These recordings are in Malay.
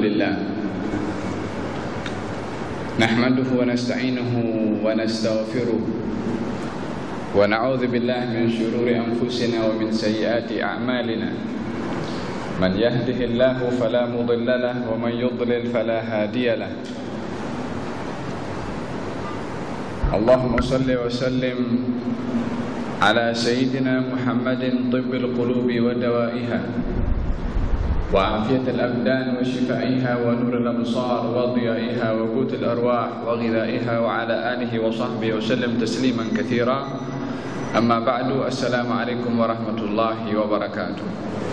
لله نحمده ونستعينه ونستغفره ونعوذ بالله من شرور أنفسنا ومن سيئات أعمالنا من يهده الله فلا مضل له ومن يضلل فلا هادي له اللهم صل وسلم على سيدنا محمد طب القلوب ودوائها وعافية الأبدان وشفائها ونور الأبصار وضيائها وقوت الأرواح وغذائها وعلى آله وصحبه وسلم تسليما كثيرا أما بعد السلام عليكم ورحمة الله وبركاته.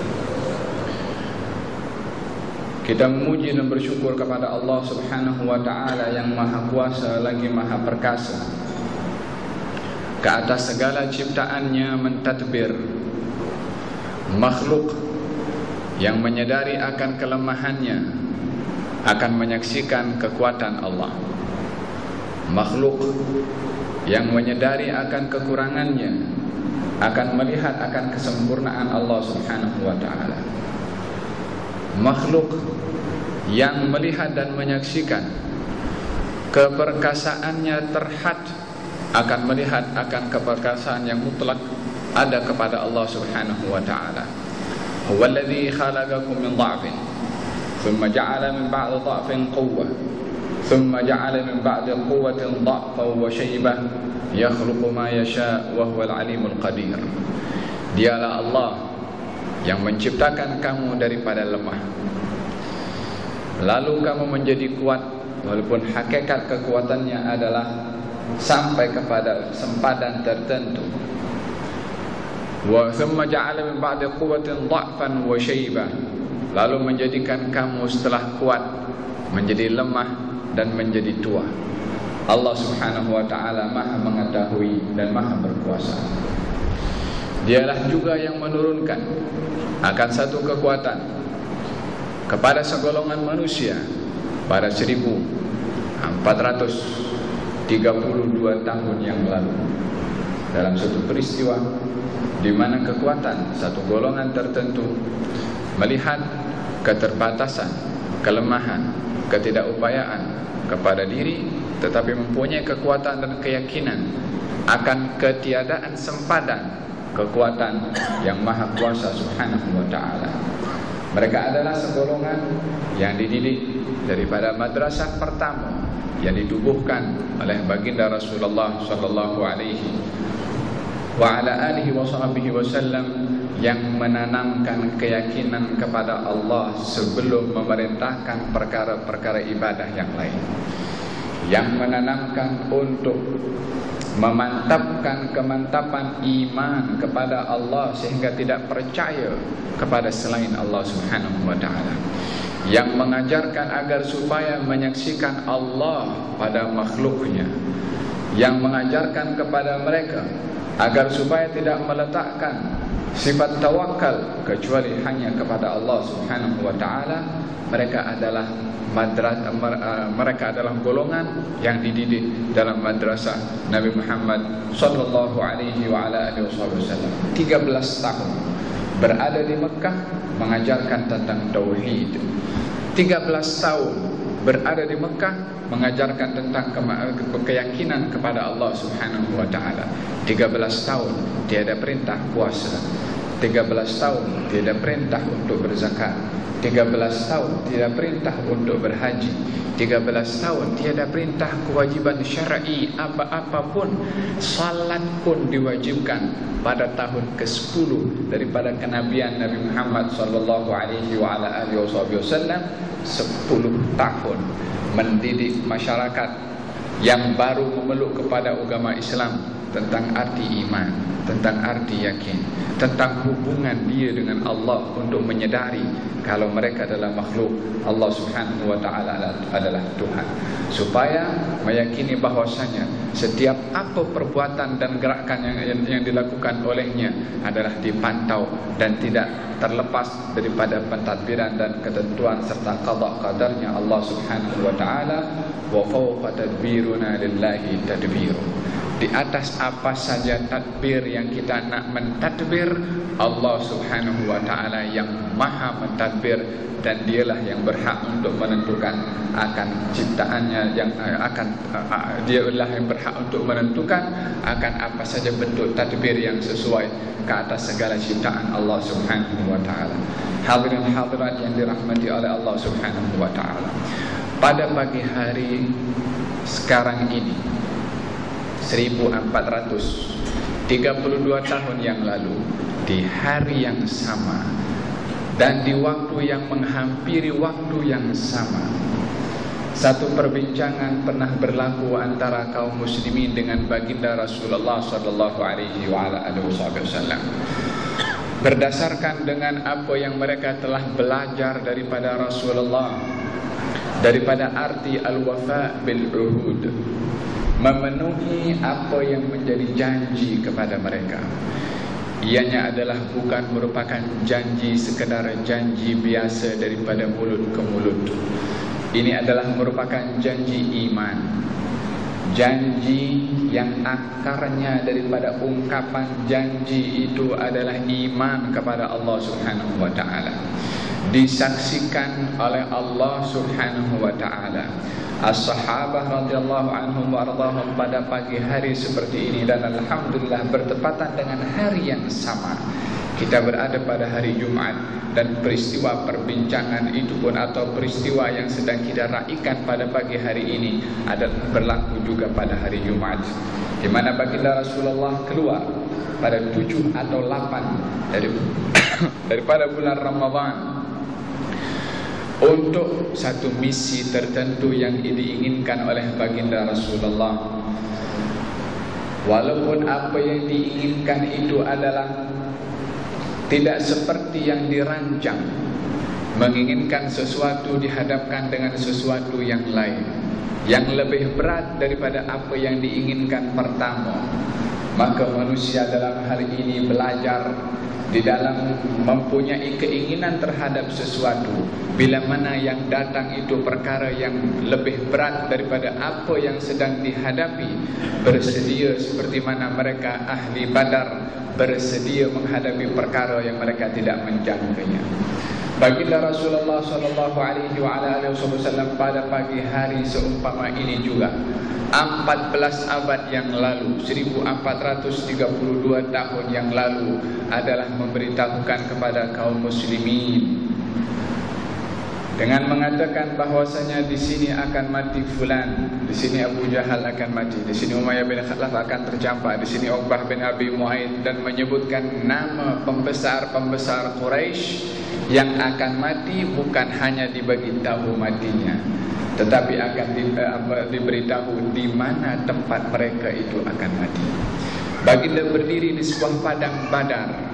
Kita memuji dan bersyukur kepada Allah Subhanahu wa Ta'ala yang Maha Kuasa lagi Maha Perkasa. Ke atas segala ciptaannya mentadbir makhluk yang menyadari akan kelemahannya akan menyaksikan kekuatan Allah. Makhluk yang menyadari akan kekurangannya akan melihat akan kesempurnaan Allah Subhanahu wa Ta'ala. Makhluk yang melihat dan menyaksikan keperkasaannya terhad akan melihat akan keperkasaan yang mutlak ada kepada Allah Subhanahu wa Ta'ala. Huwallazi khalaqakum min dha'fin thumma ja'ala min ba'di dha'fin quwwah thumma ja'ala min ba'di quwwatin dha'fan wa shaybah yakhluqu ma yasha' wa huwal 'alimul qadir. Dialah Allah yang menciptakan kamu daripada lemah, lalu kamu menjadi kuat, walaupun hakikat kekuatannya adalah sampai kepada sempadan tertentu. Wa thumma ja'ala min ba'di quwwatin dha'fan wa shaybah, lalu menjadikan kamu setelah kuat menjadi lemah dan menjadi tua. Allah Subhanahu wa Ta'ala Maha mengetahui dan Maha berkuasa. Dialah juga yang menurunkan akan satu kekuatan kepada segolongan manusia pada 1432 tahun yang lalu, dalam satu peristiwa di mana kekuatan satu golongan tertentu melihat keterbatasan, kelemahan, ketidakupayaan kepada diri, tetapi mempunyai kekuatan dan keyakinan akan ketiadaan sempadan kekuatan yang Maha Kuasa Subhanahu wa Ta'ala. Mereka adalah segolongan yang dididik daripada madrasah pertama yang ditubuhkan oleh baginda Rasulullah sallallahu alaihi wa ala alihi wa sahbihi wasallam, yang menanamkan keyakinan kepada Allah sebelum memerintahkan perkara-perkara ibadah yang lain, yang menanamkan untuk memantapkan kemantapan iman kepada Allah sehingga tidak percaya kepada selain Allah Subhanahu wa Ta'ala, yang mengajarkan agar supaya menyaksikan Allah pada makhluknya, yang mengajarkan kepada mereka agar supaya tidak meletakkan sifat tawakal kecuali hanya kepada Allah Subhanahu wa Ta'ala. Mereka adalah golongan yang dididik dalam madrasah Nabi Muhammad sallallahu alaihi wa ala alihi wasallam. 13 tahun berada di Mekah mengajarkan tentang tauhid. 13 tahun berada di Mekah mengajarkan tentang keyakinan kepada Allah Subhanahu wa Ta'ala. 13 tahun tiada perintah puasa, 13 tahun tiada perintah untuk berzakat, 13 tahun tiada perintah untuk berhaji, 13 tahun tiada perintah kewajiban syar'i apa-apapun. Salat pun diwajibkan pada tahun ke-10 daripada kenabian Nabi Muhammad sallallahu alaihi wa ala alihi wasallam. 10 tahun mendidik masyarakat yang baru memeluk kepada agama Islam tentang arti iman, tentang arti yakin, tentang hubungan dia dengan Allah, untuk menyadari kalau mereka adalah makhluk, Allah Subhanahu wa Ta'ala adalah Tuhan, supaya meyakini bahwasanya setiap apa perbuatan dan gerakan yang dilakukan olehnya adalah dipantau dan tidak terlepas daripada pentadbiran dan ketentuan serta qada qadarnya Allah Subhanahu wa Ta'ala. Wa fawqa tadbiruna lillahi tadbiru, di atas apa saja tadbir yang kita nak mentadbir, Allah Subhanahu wa ta'ala yang maha mentadbir, dan dialah yang berhak untuk menentukan akan ciptaannya, yang dialah yang berhak untuk menentukan akan apa saja bentuk tadbir yang sesuai ke atas segala ciptaan Allah Subhanahu wa ta'ala. Hadirin hadirat yang dirahmati oleh Allah Subhanahu wa ta'ala, pada pagi hari sekarang ini 1432 tahun yang lalu, di hari yang sama dan di waktu yang menghampiri waktu yang sama, satu perbincangan pernah berlaku antara kaum muslimin dengan baginda Rasulullah sallallahu alaihi wasallam. Berdasarkan dengan apa yang mereka telah belajar daripada Rasulullah, daripada arti al-wafa bil uhud, memenuhi apa yang menjadi janji kepada mereka. Ianya adalah bukan merupakan janji sekedar janji biasa daripada mulut ke mulut. Ini adalah merupakan janji iman, janji yang akarnya daripada ungkapan janji itu adalah iman kepada Allah Subhanahu wa ta'ala, disaksikan oleh Allah Subhanahu wa ta'ala. As-sahabah radhiyallahu anhum wa ardhahum pada pagi hari seperti ini, dan alhamdulillah bertepatan dengan hari yang sama, kita berada pada hari Jumat, dan peristiwa perbincangan itu pun atau peristiwa yang sedang kita raikan pada pagi hari ini adalah berlaku juga pada hari Jumat, di mana baginda Rasulullah keluar pada 7 atau 8 daripada bulan Ramadan untuk satu misi tertentu yang diinginkan oleh baginda Rasulullah. Walaupun apa yang diinginkan itu adalah tidak seperti yang dirancang, menginginkan sesuatu dihadapkan dengan sesuatu yang lain, yang lebih berat daripada apa yang diinginkan pertama, maka manusia dalam hal ini belajar di dalam mempunyai keinginan terhadap sesuatu, bila mana yang datang itu perkara yang lebih berat daripada apa yang sedang dihadapi, bersedia seperti mana mereka ahli Badar bersedia menghadapi perkara yang mereka tidak menjangkanya. Baginda Rasulullah sallallahu alaihi wasallam pada pagi hari seumpama ini juga 14 abad yang lalu, 1432 tahun yang lalu, adalah memberitahukan kepada kaum muslimin dengan mengatakan bahwasanya di sini akan mati fulan, di sini Abu Jahal akan mati, di sini Umayyah bin Khalaf akan tercampak, di sini Uqbah bin Abi Mu'aid, dan menyebutkan nama pembesar-pembesar Quraisy yang akan mati, bukan hanya dibagi tahu matinya, tetapi akan diberitahu di mana tempat mereka itu akan mati. Baginda berdiri di sebuah padang Badar,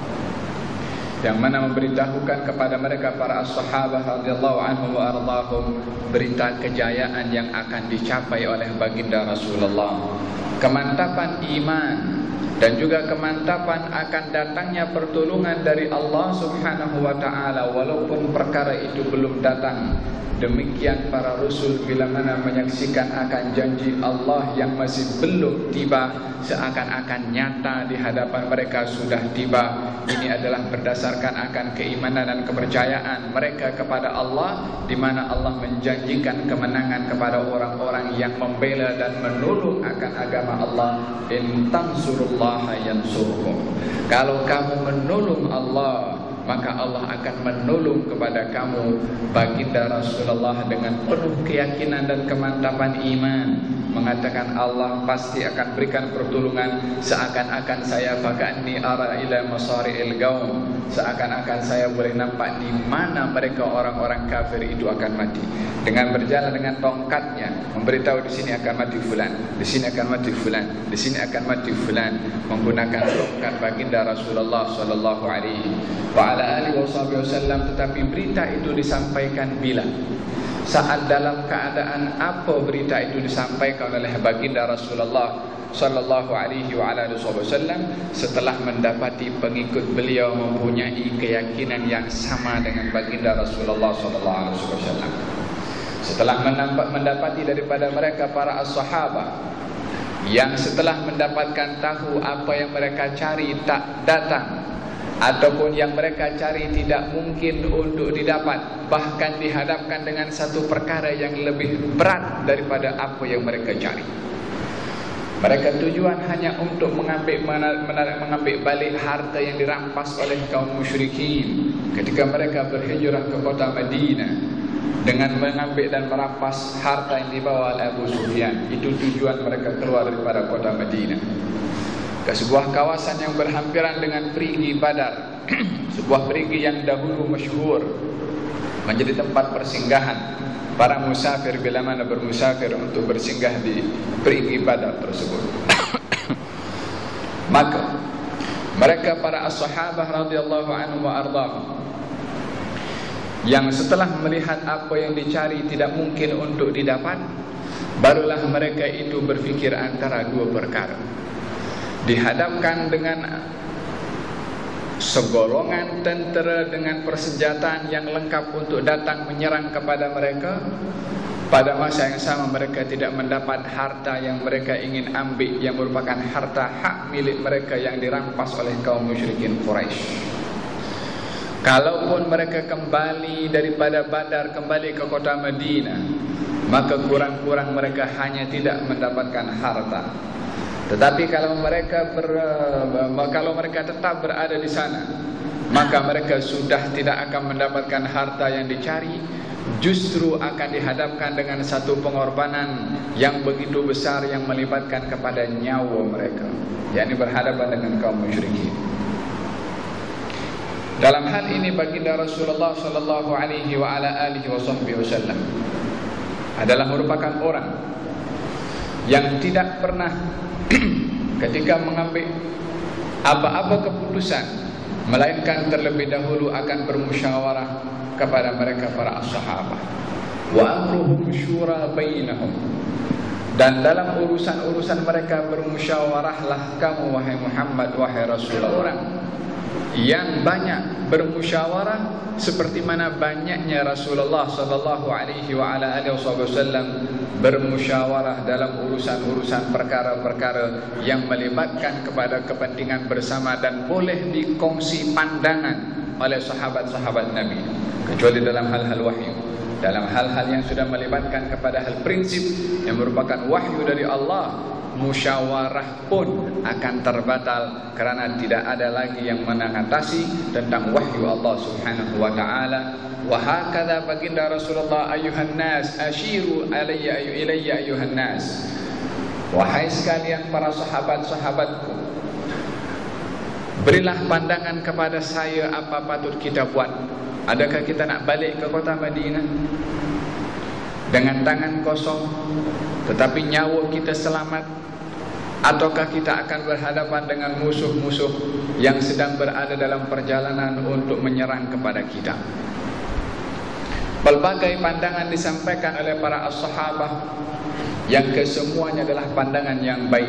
yang mana memberitahukan kepada mereka para sahabat radhiyallahu anhum wa ardhahum berita kejayaan yang akan dicapai oleh baginda Rasulullah, kemantapan iman, dan juga kemantapan akan datangnya pertolongan dari Allah Subhanahu wa ta'ala walaupun perkara itu belum datang. Demikian para rasul bila mana menyaksikan akan janji Allah yang masih belum tiba, seakan-akan nyata di hadapan mereka sudah tiba. Ini adalah berdasarkan akan keimanan dan kepercayaan mereka kepada Allah, di mana Allah menjanjikan kemenangan kepada orang-orang yang membela dan menolong akan agama Allah. In tansurullaha yansurkum, kalau kamu menolong Allah, maka Allah akan menolong kepada kamu. Baginda Rasulullah dengan penuh keyakinan dan kemantapan iman mengatakan Allah pasti akan berikan pertolongan, seakan-akan saya faka'anni ara ila masari'il gaum, seakan-akan saya boleh nampak di mana mereka orang-orang kafir itu akan mati. Dengan berjalan dengan tongkatnya memberitahu di sini akan mati fulan, di sini akan mati fulan, di sini akan mati fulan, menggunakan tongkat baginda Rasulullah sallallahu alaihi wasallam. Tetapi berita itu disampaikan bila? Saat dalam keadaan apa berita itu disampaikan oleh baginda Rasulullah sallallahu alaihi wasallam? Setelah mendapati pengikut beliau mempunyai keyakinan yang sama dengan baginda Rasulullah sallallahu alaihi wasallam. Setelah mendapati daripada mereka para sahabat yang setelah mendapatkan tahu apa yang mereka cari tak datang, ataupun yang mereka cari tidak mungkin untuk didapat, bahkan dihadapkan dengan satu perkara yang lebih berat daripada apa yang mereka cari. Mereka tujuan hanya untuk mengambil balik harta yang dirampas oleh kaum musyrikin ketika mereka berhijrah ke kota Madinah, dengan mengambil dan merampas harta yang dibawa oleh Abu Sufyan. Itu tujuan mereka keluar daripada kota Madinah ke sebuah kawasan yang berhampiran dengan perigi Badar, sebuah perigi yang dahulu masyhur menjadi tempat persinggahan para musafir bila mana bermusafir untuk bersinggah di perigi Badar tersebut. Maka mereka para as-sahabah radhiyallahu anhum wa ardhahum, yang setelah melihat apa yang dicari tidak mungkin untuk didapat, barulah mereka itu berfikir antara dua perkara. Dihadapkan dengan segolongan tentera dengan persenjataan yang lengkap untuk datang menyerang kepada mereka, pada masa yang sama mereka tidak mendapat harta yang mereka ingin ambil, yang merupakan harta hak milik mereka yang dirampas oleh kaum musyrikin Quraisy. Kalaupun mereka kembali daripada Badar, kembali ke kota Madinah, maka kurang-kurang mereka hanya tidak mendapatkan harta. Tetapi kalau mereka tetap berada di sana, maka mereka sudah tidak akan mendapatkan harta yang dicari, justru akan dihadapkan dengan satu pengorbanan yang begitu besar yang melibatkan kepada nyawa mereka, yakni berhadapan dengan kaum musyrikin. Dalam hal ini baginda Rasulullah sallallahu alaihi wa ala alihi wasallam adalah merupakan orang yang tidak pernah ketika mengambil apa-apa keputusan melainkan terlebih dahulu akan bermusyawarah kepada mereka para as-sahabah. Wa amruhum syura bainahum, dan dalam urusan-urusan mereka bermusyawarahlah kamu wahai Muhammad, wahai Rasulullah, orang yang banyak bermusyawarah seperti mana banyaknya Rasulullah sallallahu alaihi wa ala alihi wasallam bermusyawarah dalam urusan-urusan perkara-perkara yang melibatkan kepada kepentingan bersama dan boleh dikongsi pandangan oleh sahabat-sahabat Nabi, kecuali dalam hal-hal wahyu. Dalam hal-hal yang sudah melibatkan kepada hal prinsip yang merupakan wahyu dari Allah, musyawarah pun akan terbatal kerana tidak ada lagi yang mengatasi tentang wahyu Allah Subhanahu wa taala. Wa hakadha baginda Rasulullah, ayuhan nas ashiru ilayya ayuhan nas, wahai sekalian para sahabat-sahabatku, berilah pandangan kepada saya apa patut kita buat. Adakah kita nak balik ke kota Madinah dengan tangan kosong tetapi nyawa kita selamat, ataukah kita akan berhadapan dengan musuh-musuh yang sedang berada dalam perjalanan untuk menyerang kepada kita? Pelbagai pandangan disampaikan oleh para as-sahabah yang kesemuanya adalah pandangan yang baik.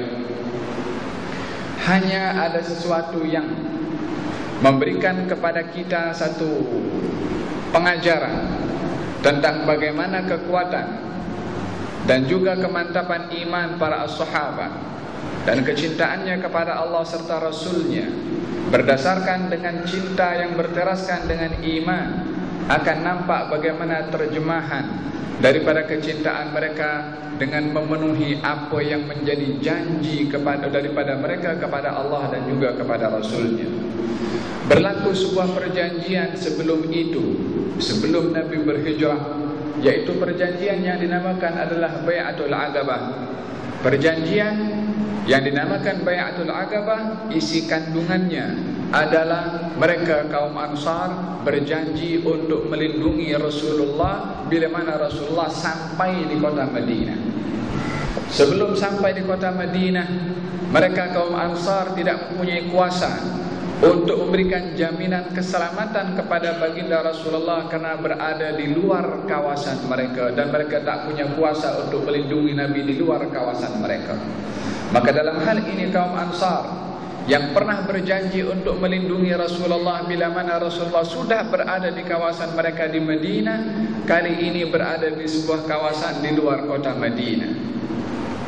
Hanya ada sesuatu yang memberikan kepada kita satu pengajaran tentang bagaimana kekuatan dan juga kemantapan iman para as-sahabah dan kecintaannya kepada Allah serta Rasulnya, berdasarkan dengan cinta yang berteraskan dengan iman, akan nampak bagaimana terjemahan daripada kecintaan mereka dengan memenuhi apa yang menjadi janji daripada mereka kepada Allah dan juga kepada Rasulnya. Berlaku sebuah perjanjian sebelum itu, sebelum Nabi berhijrah, yaitu perjanjian yang dinamakan adalah Bai'atul Aqabah. Perjanjian yang dinamakan Bai'atul Aqabah, isi kandungannya adalah mereka kaum Ansar berjanji untuk melindungi Rasulullah bila mana Rasulullah sampai di kota Madinah. Sebelum sampai di kota Madinah, mereka kaum Ansar tidak mempunyai kuasa untuk memberikan jaminan keselamatan kepada baginda Rasulullah kerana berada di luar kawasan mereka, dan mereka tak punya kuasa untuk melindungi Nabi di luar kawasan mereka. Maka dalam hal ini kaum Ansar yang pernah berjanji untuk melindungi Rasulullah bila mana Rasulullah sudah berada di kawasan mereka di Madinah, kali ini berada di sebuah kawasan di luar kota Madinah.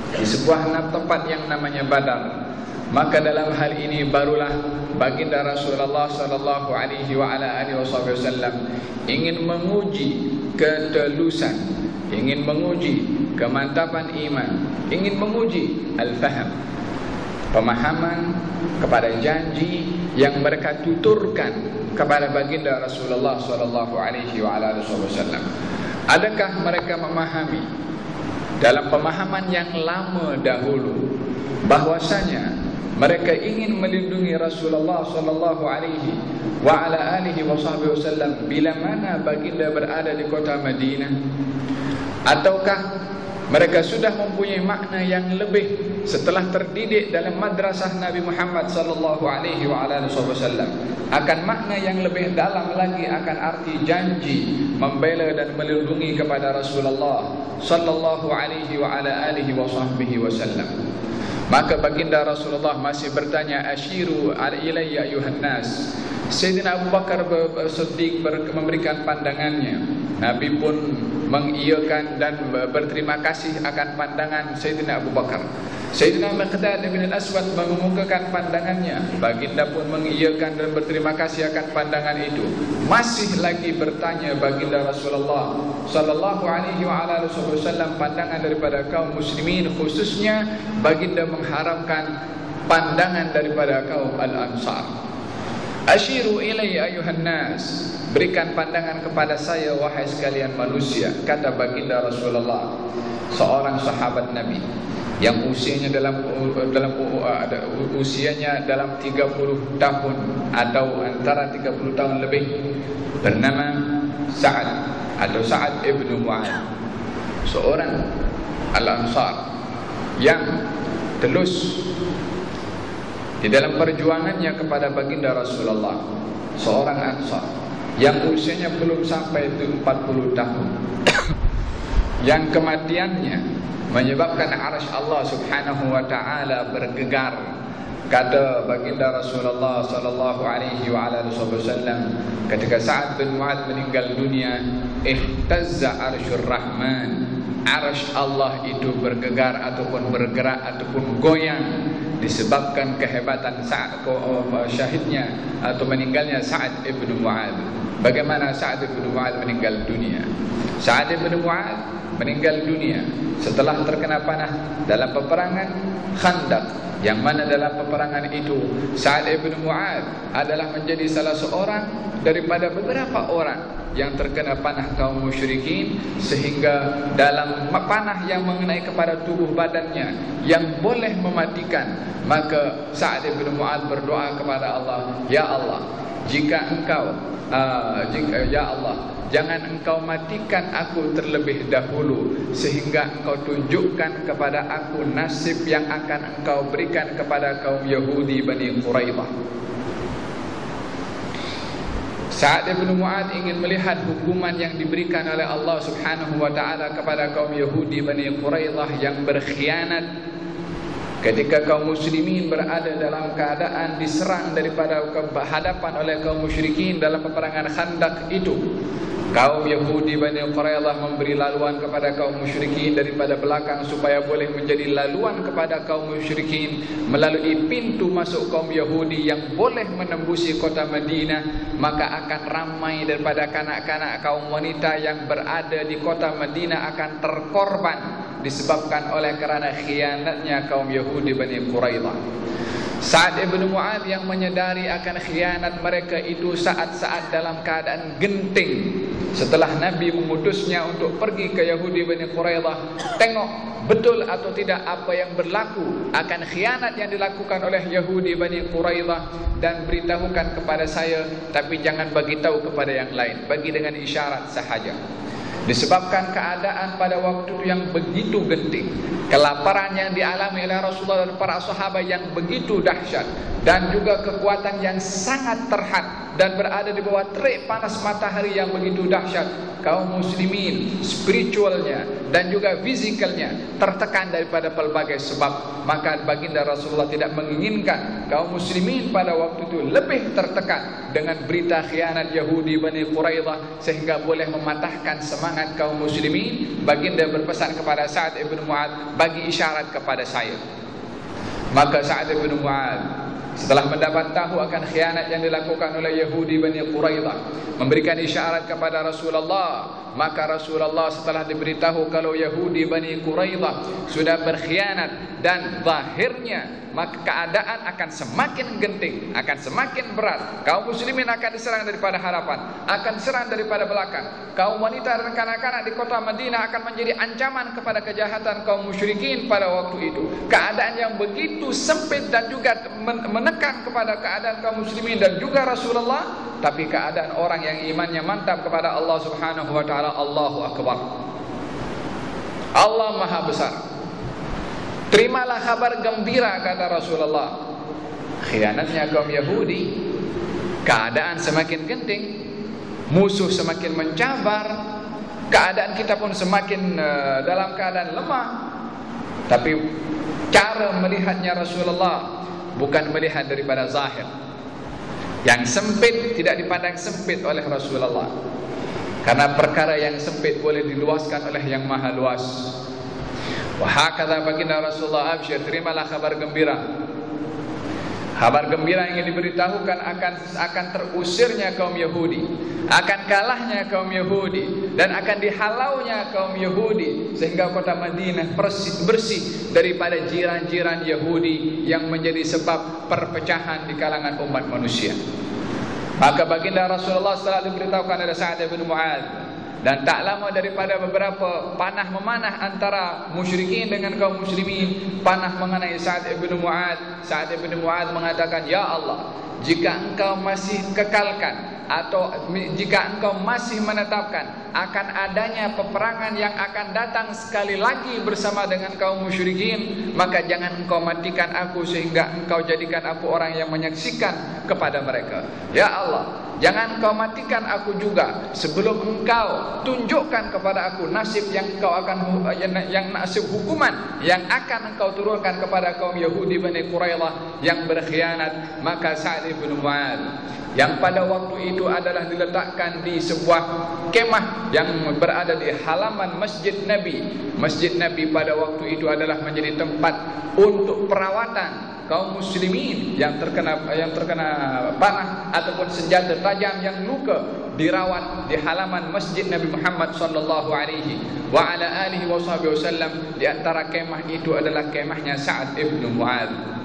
di sebuah tempat yang namanya Badar. Maka dalam hal ini barulah baginda Rasulullah sallallahu alaihi wasallam ingin menguji ketulusan, ingin menguji kemantapan iman, ingin menguji al-faham, pemahaman kepada janji yang mereka tuturkan kepada baginda Rasulullah sallallahu alaihi wasallam. Adakah mereka memahami dalam pemahaman yang lama dahulu bahwasanya mereka ingin melindungi Rasulullah sallallahu alaihi wasallam bila mana baginda berada di kota Madinah? Ataukah mereka sudah mempunyai makna yang lebih setelah terdidik dalam madrasah Nabi Muhammad sallallahu alaihi wasallam akan makna yang lebih dalam lagi akan arti janji membela dan melindungi kepada Rasulullah sallallahu alaihi wasallam? Maka baginda Rasulullah masih bertanya, asyiru ilayya ayuhan nas. Sayyidina Abu Bakar Siddiq memberikan pandangannya. Nabi pun mengiyakan dan berterima kasih akan pandangan Sayyidina Abu Bakar. Sayyidina Miqdad bin al-Aswad mengemukakan pandangannya. Baginda pun mengiyakan dan berterima kasih akan pandangan itu. Masih lagi bertanya baginda Rasulullah sallallahu alaihi wasallam pandangan daripada kaum muslimin, khususnya baginda mengharamkan pandangan daripada kaum al-Ansar. Asyiru ilayya ayuhan nas, berikan pandangan kepada saya wahai sekalian manusia, kata baginda Rasulullah, seorang sahabat Nabi yang usianya usianya dalam 30 tahun atau antara 30 tahun lebih, bernama Sa'ad atau Sa'ad ibn Mu'ad, seorang al-Ansar yang telus di dalam perjuangannya kepada baginda Rasulullah, seorang Ansar yang usianya belum sampai 40 tahun yang kematiannya menyebabkan arsy Allah subhanahu wa ta'ala bergegar. Kata baginda Rasulullah sallallahu alaihi wasallam ketika Sa'ad bin Mu'ad meninggal dunia, ihtazza arsyur rahman, arsy Allah itu bergegar ataupun bergerak ataupun goyang disebabkan kehebatan syahidnya atau meninggalnya Sa'ad ibn Mu'ad. Bagaimana Sa'ad ibn Mu'ad meninggal dunia? Sa'ad ibn Mu'ad meninggal dunia setelah terkena panah dalam peperangan Khandaq, yang mana dalam peperangan itu Sa'ad ibn Mu'ad adalah menjadi salah seorang daripada beberapa orang yang terkena panah kaum musyrikin, sehingga dalam panah yang mengenai kepada tubuh badannya yang boleh mematikan, maka Sa'ad ibn Mu'ad berdoa kepada Allah, ya Allah, jika engkau ya Allah, jangan engkau matikan aku terlebih dahulu, sehingga engkau tunjukkan kepada aku nasib yang akan engkau berikan kepada kaum Yahudi Bani Quraidah. Sa'ad ibn Mu'ad ingin melihat hukuman yang diberikan oleh Allah subhanahu wa ta'ala kepada kaum Yahudi Bani Quraidah yang berkhianat ketika kaum muslimin berada dalam keadaan diserang daripada hadapan oleh kaum musyrikin dalam peperangan Khandaq itu. Kaum Yahudi Bani Quraidah memberi laluan kepada kaum musyrikin daripada belakang supaya boleh menjadi laluan kepada kaum musyrikin melalui pintu masuk kaum Yahudi yang boleh menembusi kota Madinah. Maka akan ramai daripada kanak-kanak kaum wanita yang berada di kota Madinah akan terkorban disebabkan oleh kerana khianatnya kaum Yahudi Bani Quraidah. Sa'ad ibn Mu'ad yang menyadari akan khianat mereka itu saat-saat dalam keadaan genting setelah Nabi mengutusnya untuk pergi ke Yahudi Bani Quraidah, tengok betul atau tidak apa yang berlaku akan khianat yang dilakukan oleh Yahudi Bani Quraidah, dan beritahukan kepada saya, tapi jangan bagi tahu kepada yang lain, bagi dengan isyarat sahaja. Disebabkan keadaan pada waktu itu yang begitu genting, kelaparan yang dialami oleh Rasulullah dan para sahabat yang begitu dahsyat, dan juga kekuatan yang sangat terhad dan berada di bawah terik panas matahari yang begitu dahsyat, kaum muslimin spiritualnya dan juga fisikalnya tertekan daripada pelbagai sebab. Maka baginda Rasulullah tidak menginginkan kaum muslimin pada waktu itu lebih tertekan dengan berita khianat Yahudi Bani Quraidah, sehingga boleh mematahkan semangat semangat kaum muslimin, baginda berpesan kepada Sa'ad ibn Mu'adz, bagi isyarat kepada saya. Maka Sa'ad ibn Mu'adz setelah mendapat tahu akan khianat yang dilakukan oleh Yahudi Bani Quraidah, memberikan isyarat kepada Rasulullah. Maka Rasulullah setelah diberitahu kalau Yahudi Bani Quraidah sudah berkhianat dan zahirnya, maka keadaan akan semakin genting, akan semakin berat. Kaum muslimin akan diserang daripada hadapan, akan diserang daripada belakang. Kaum wanita dan kanak-kanak di kota Madinah akan menjadi ancaman kepada kejahatan kaum musyrikin pada waktu itu. Keadaan yang begitu sempit dan juga menekan kepada keadaan kaum muslimin dan juga Rasulullah. Tapi keadaan orang yang imannya mantap kepada Allah Subhanahu wa ta'ala, Allahu Akbar, Allah Maha Besar. Terimalah kabar gembira, kata Rasulullah. Khianatnya kaum Yahudi, keadaan semakin genting, musuh semakin mencabar, keadaan kita pun semakin dalam keadaan lemah. Tapi cara melihatnya Rasulullah bukan melihat daripada zahir. Yang sempit tidak dipandang sempit oleh Rasulullah, karena perkara yang sempit boleh diluaskan oleh yang maha luas. Wahakadha baginda Rasulullah, absyir, terimalah kabar gembira. Kabar gembira yang diberitahukan akan terusirnya kaum Yahudi, akan kalahnya kaum Yahudi, dan akan dihalaunya kaum Yahudi, sehingga kota Madinah bersih daripada jiran-jiran Yahudi yang menjadi sebab perpecahan di kalangan umat manusia. Maka baginda Rasulullah setelah diberitahukan oleh Sa'ad bin Mu'adz, dan tak lama daripada beberapa panah memanah antara musyrikin dengan kaum muslimin, panah mengenai Sa'ad bin Mu'adz. Sa'ad bin Mu'adz mengatakan, ya Allah, jika engkau masih kekalkan atau jika engkau masih menetapkan akan adanya peperangan yang akan datang sekali lagi bersama dengan kaum musyrikin, maka jangan engkau matikan aku sehingga engkau jadikan aku orang yang menyaksikan kepada mereka. Ya Allah, jangan engkau matikan aku juga sebelum engkau tunjukkan kepada aku nasib yang engkau akan yang nasib hukuman yang akan engkau turunkan kepada kaum Yahudi Bani Quraidah yang berkhianat. Maka Sa'ad bin Mu'adz yang pada waktu itu adalah diletakkan di sebuah kemah yang berada di halaman Masjid Nabi. Masjid Nabi pada waktu itu adalah menjadi tempat untuk perawatan kaum muslimin yang terkena panah ataupun senjata tajam yang luka, dirawat di halaman Masjid Nabi Muhammad sallallahu alaihi wa ala alihi wasallam. Di antara kemah itu adalah kemahnya Sa'ad bin Mu'adz.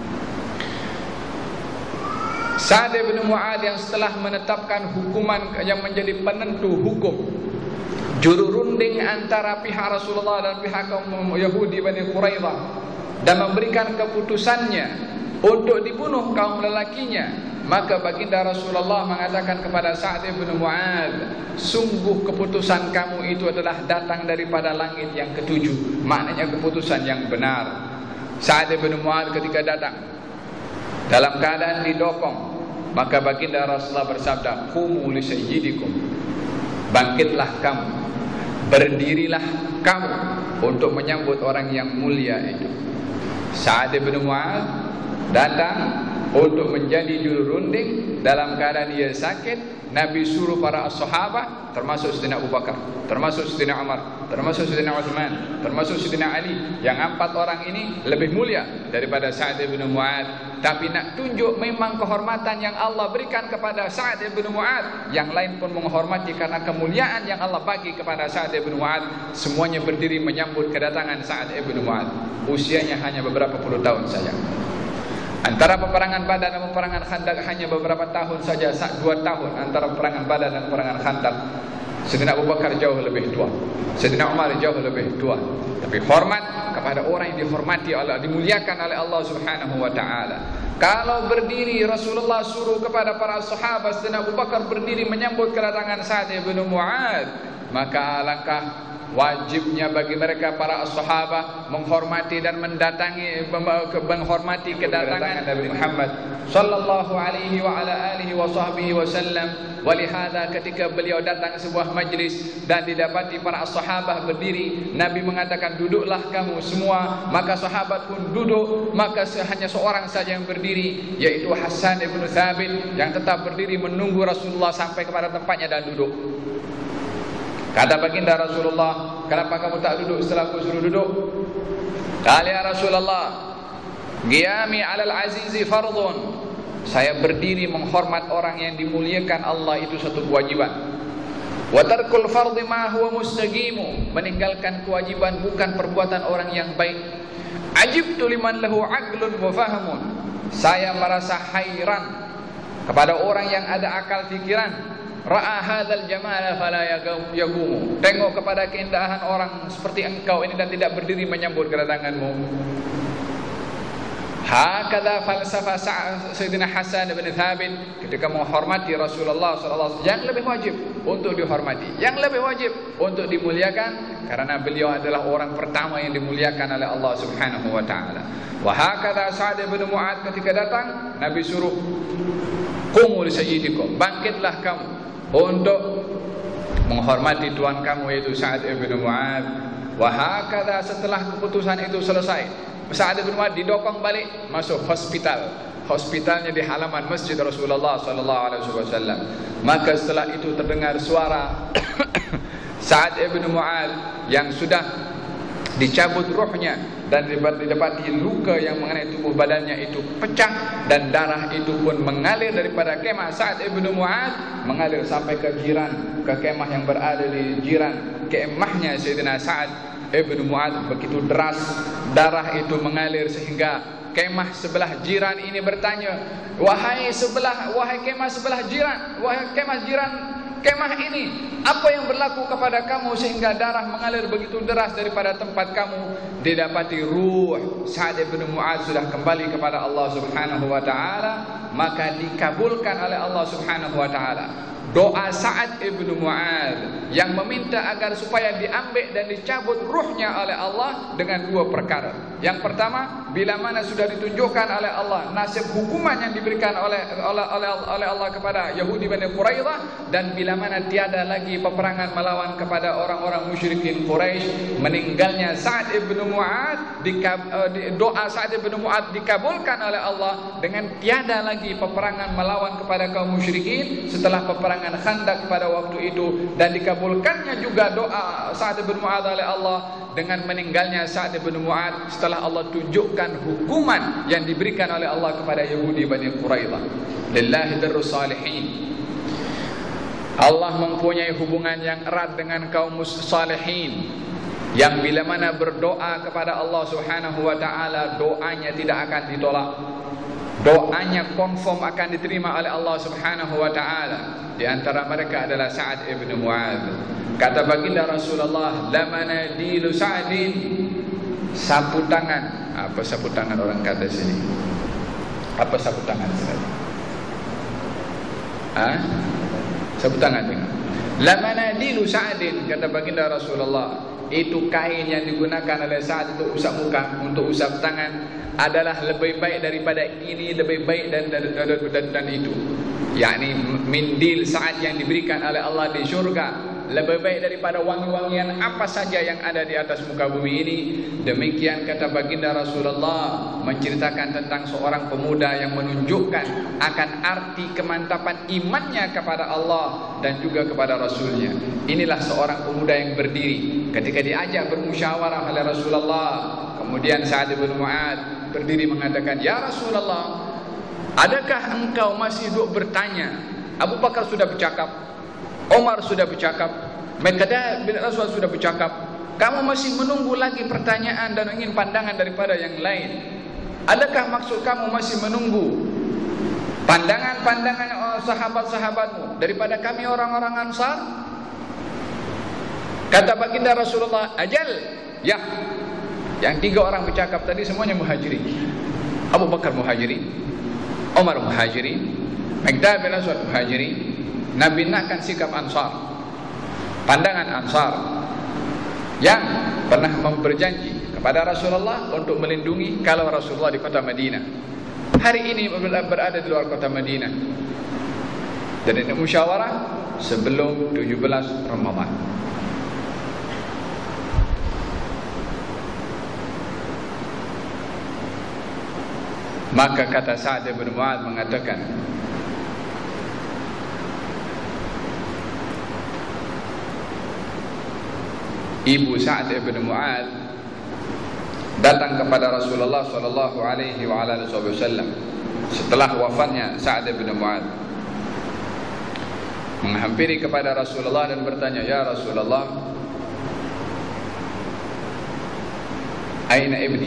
Sa'ad bin Mu'adz yang setelah menetapkan hukuman yang menjadi penentu hukum, juru runding antara pihak Rasulullah dan pihak kaum Yahudi Bani Quraidah, dan memberikan keputusannya untuk dibunuh kaum lelakinya, maka baginda Rasulullah mengatakan kepada Sa'ad bin Mu'adz, sungguh keputusan kamu itu adalah datang daripada langit yang ketujuh, maknanya keputusan yang benar. Sa'ad bin Mu'adz ketika datang dalam keadaan didokong, maka baginda Rasulullah bersabda, qumu li sayyidikum, bangkitlah kamu, berdirilah kamu untuk menyambut orang yang mulia itu. Sa'ad bin Mu'adz datang untuk menjadi juru runding dalam keadaan ia sakit. Nabi suruh para sahabat, termasuk Sayyidina Abu Bakar, termasuk Sayyidina Umar, termasuk Sayyidina Uthman, termasuk Sayyidina Ali, yang 4 orang ini lebih mulia daripada Sa'ad bin Mu'adz. Tapi nak tunjuk memang kehormatan yang Allah berikan kepada Sa'ad bin Mu'adz, yang lain pun menghormati karena kemuliaan yang Allah bagi kepada Sa'ad bin Mu'adz. Semuanya berdiri menyambut kedatangan Sa'ad bin Mu'adz. Usianya hanya beberapa puluh tahun saja. Antara peperangan Badar dan peperangan Khandaq hanya beberapa tahun saja, 2 tahun antara peperangan Badar dan peperangan Khandaq. Sayyidina Abu Bakar jauh lebih tua, Sayyidina Umar jauh lebih tua. Tapi hormat kepada orang yang dihormati Allah, dimuliakan oleh Allah Subhanahu wa ta'ala. Kalau berdiri Rasulullah suruh kepada para sahabat, Sayyidina Abu Bakar berdiri menyambut kedatangan Sa'ad bin Mu'adz, maka alangkah wajibnya bagi mereka para sahabat menghormati dan menghormati kedatangan Nabi Muhammad sallallahu alaihi wa ala alihi wa sahbihi wasallam. Walihada ketika beliau datang ke sebuah majlis dan didapati para sahabat berdiri, Nabi mengatakan, duduklah kamu semua. Maka sahabat pun duduk. Maka hanya seorang saja yang berdiri, yaitu Hasan bin Thabit, yang tetap berdiri menunggu Rasulullah sampai kepada tempatnya dan duduk. Kata baginda Rasulullah, kenapa kamu tak duduk setelah aku suruh duduk? Kata ya Rasulullah, qiyami 'alal azizi fardhun. Saya berdiri menghormat orang yang dimuliakan Allah itu satu kewajiban. Wa tarkul fardhi ma huwa mustaqimu. Meninggalkan kewajiban bukan perbuatan orang yang baik. Ajibtu liman lahu 'aqlun wa fahmun. Saya merasa hairan kepada orang yang ada akal fikiran. Ra'a hadzal jamala fala yaqumu. Tengok kepada keindahan orang seperti engkau ini dan tidak berdiri menyambut kedatanganmu. Hakadha falsafah Sayyidina Hasan bin Thabit ketika menghormati Rasulullah sallallahu alaihi wasallam. Yang lebih wajib untuk dihormati, yang lebih wajib untuk dimuliakan, karena beliau adalah orang pertama yang dimuliakan oleh Allah Subhanahu wa taala. Wa hakadha Sa'd bin Mu'adz ketika datang, Nabi suruh, "Qumu li sayyidikum." Bangkitlah kamu untuk menghormati tuan kamu yaitu Sa'd bin Mu'adz. Wa hakadha setelah keputusan itu selesai, Sa'd bin Mu'adz didokong balik masuk hospital. Hospitalnya di halaman masjid Rasulullah sallallahu alaihi wasallam. Maka setelah itu terdengar suara Sa'd bin Mu'adz yang sudah dicabut ruhnya dan didapati luka yang mengenai tubuh badannya itu pecah dan darah itu pun mengalir daripada kemah Sa'd bin Mu'adz, mengalir sampai ke jiran, ke kemah yang berada di jiran kemahnya Sayyidina Sa'd bin Mu'adz. Begitu deras darah itu mengalir sehingga kemah sebelah jiran ini bertanya, wahai kemah sebelah jiran, wahai kemah jiran kemah ini, apa yang berlaku kepada kamu sehingga darah mengalir begitu deras daripada tempat kamu? Didapati ruh Sa'd bin Mu'adz sudah kembali kepada Allah Subhanahu wa taala, maka dikabulkan oleh Allah Subhanahu wa taala doa Sa'd bin Mu'adz yang meminta agar supaya diambil dan dicabut ruhnya oleh Allah dengan dua perkara. Yang pertama, bila mana sudah ditunjukkan oleh Allah nasib hukuman yang diberikan oleh Allah kepada Yahudi Bani Quraidah, dan bila mana tiada lagi peperangan melawan kepada orang-orang musyrikin Quraisy, meninggalnya Sa'd bin Mu'adz, doa Sa'd bin Mu'adz dikabulkan oleh Allah dengan tiada lagi peperangan melawan kepada kaum musyrikin setelah peperangan Khandaq pada waktu itu, dan dikabulkannya juga doa Sa'd bin Mu'adz oleh Allah dengan meninggalnya Sa'd bin Mu'adz setelah Allah tunjukkan hukuman yang diberikan oleh Allah kepada Yahudi Bani Quraidah. Lillahi darrus salihin. Allah mempunyai hubungan yang erat dengan kaum salihin yang bila mana berdoa kepada Allah Subhanahu wa taala, doanya tidak akan ditolak. Doanya confirm akan diterima oleh Allah Subhanahu wa taala. Di antara mereka adalah Sa'd bin Mu'adz. Kata baginda Rasulullah, "Lamanadilu Sa'din." Sapu tangan. Apa sapu tangan orang kata sini? Apa sapu tangan sini? Sapu tangan dengar. Lamanadilu Sa'din, kata baginda Rasulullah, itu kain yang digunakan oleh Sa'd untuk usap muka, untuk usap tangan, adalah lebih baik daripada ini, lebih baik dan itu. yakni mindil Sa'd yang diberikan oleh Allah di syurga lebih baik daripada wangi-wangian apa saja yang ada di atas muka bumi ini. Demikian kata baginda Rasulullah menceritakan tentang seorang pemuda yang menunjukkan akan arti kemantapan imannya kepada Allah dan juga kepada Rasulnya. Inilah seorang pemuda yang berdiri ketika diajak bermusyawarah oleh Rasulullah. Kemudian Sa'd bin Mu'adz berdiri mengatakan, "Ya Rasulullah, adakah engkau masih duk bertanya? Abu Bakar sudah bercakap, Umar sudah bercakap, Miqdad bin Aswad sudah bercakap. Kamu masih menunggu lagi pertanyaan dan ingin pandangan daripada yang lain. Adakah maksud kamu masih menunggu pandangan-pandangan sahabat-sahabatmu daripada kami orang-orang Ansar?" Kata baginda Rasulullah, "Ajal, ya." Yang tiga orang bercakap tadi semuanya muhajirin. Abu Bakar muhajirin, Umar muhajirin, Miqdad bin Aswad muhajirin. Nabi nakkan sikap Ansar, pandangan Ansar yang pernah berjanji kepada Rasulullah untuk melindungi kalau Rasulullah di kota Madinah. Hari ini berada di luar kota Madinah. Dan ini musyawarah sebelum 17 Ramadan. Maka kata Sa'd bin Mu'adz mengatakan, ibu Sa'ad bin Mu'adz datang kepada Rasulullah sallallahu alaihi wasallam setelah wafatnya Sa'ad bin Mu'adz, menghampiri kepada Rasulullah dan bertanya, "Ya Rasulullah, aina ibni?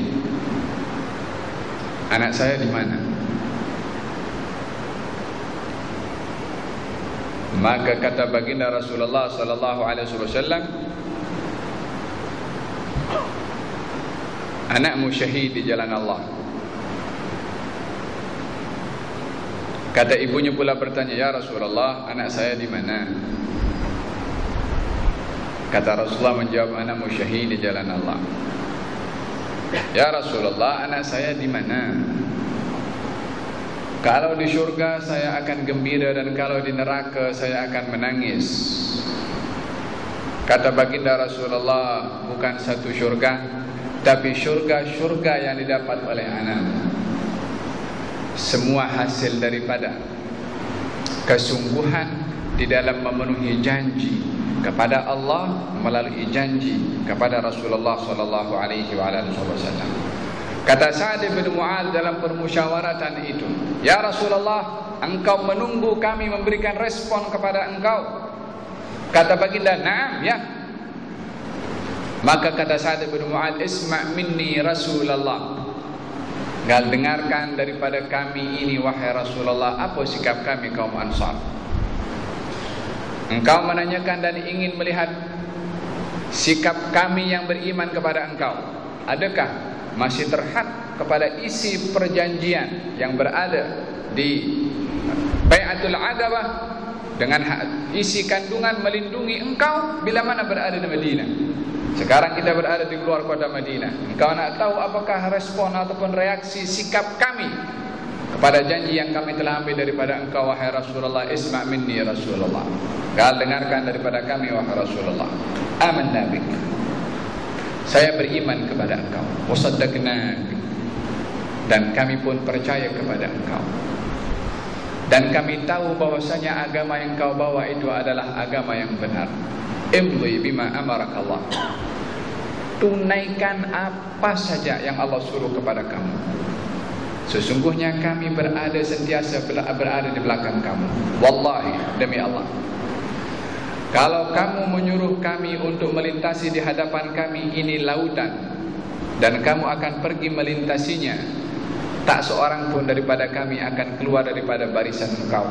Anak saya di mana?" Maka kata baginda Rasulullah sallallahu alaihi wasallam, "Anakmu syahid di jalan Allah." Kata ibunya pula bertanya, "Ya Rasulullah, anak saya di mana?" Kata Rasulullah menjawab, "Anakmu syahid di jalan Allah." "Ya Rasulullah, anak saya di mana? Kalau di syurga saya akan gembira, dan kalau di neraka saya akan menangis." Kata baginda Rasulullah, "Bukan satu syurga, tapi syurga yang didapat oleh anak. Semua hasil daripada kesungguhan di dalam memenuhi janji kepada Allah melalui janji kepada Rasulullah sallallahu alaihi wasallam." Kata Sa'ad bin Mu'adz dalam permusyawaratan itu, "Ya Rasulullah, engkau menunggu kami memberikan respon kepada engkau?" Kata baginda, "Na'am, ya." Maka kata Sa'ad bin Mu'adz, "Isma' minni Rasulullah." Gal dengarkan daripada kami ini wahai Rasulullah, apa sikap kami kaum Ansar. Engkau menanyakan dan ingin melihat sikap kami yang beriman kepada engkau. Adakah masih terhad kepada isi perjanjian yang berada di Bai'atul Aqabah dengan isi kandungan melindungi engkau bila mana berada di Madinah. Sekarang kita berada di luar kota Madinah. Engkau nak tahu apakah respon ataupun reaksi sikap kami kepada janji yang kami telah ambil daripada engkau wahai Rasulullah. Isma' minni Rasulullah. Kal dengarkan daripada kami wahai Rasulullah. Amanna bik. Saya beriman kepada engkau. Wasaddaqnak. Dan kami pun percaya kepada engkau. Dan kami tahu bahwasanya agama yang kau bawa itu adalah agama yang benar. Imdhi bima amarakallah. Tunaikan apa saja yang Allah suruh kepada kamu. Sesungguhnya kami berada sentiasa berada di belakang kamu. Wallahi, demi Allah, kalau kamu menyuruh kami untuk melintasi di hadapan kami ini lautan, dan kamu akan pergi melintasinya, tak seorang pun daripada kami akan keluar daripada barisan engkau.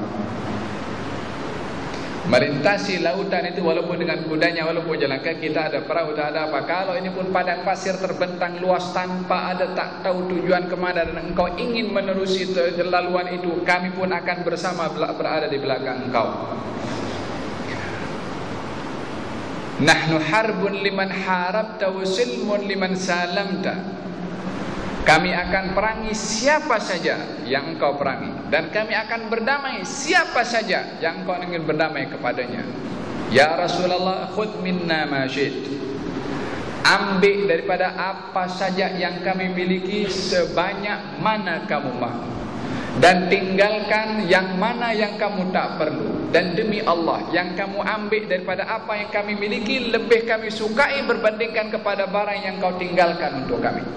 Melintasi lautan itu walaupun dengan kudanya, walaupun jalan kaki, tak ada perahu, tak ada apa. Kalau ini pun padang pasir terbentang luas tanpa ada, tak tahu tujuan kemana, dan engkau ingin menerusi laluan itu, kami pun akan bersama berada di belakang engkau. Nahnu harbun liman harabta wa silmun liman salamta. Kami akan perangi siapa saja yang engkau perangi, dan kami akan berdamai siapa saja yang engkau ingin berdamai kepadanya. Ya Rasulullah, khudh minna ma syi'ta. Ambil daripada apa saja yang kami miliki sebanyak mana kamu mahu, dan tinggalkan yang mana yang kamu tak perlu. Dan demi Allah, yang kamu ambil daripada apa yang kami miliki lebih kami sukai berbandingkan kepada barang yang kau tinggalkan untuk kami.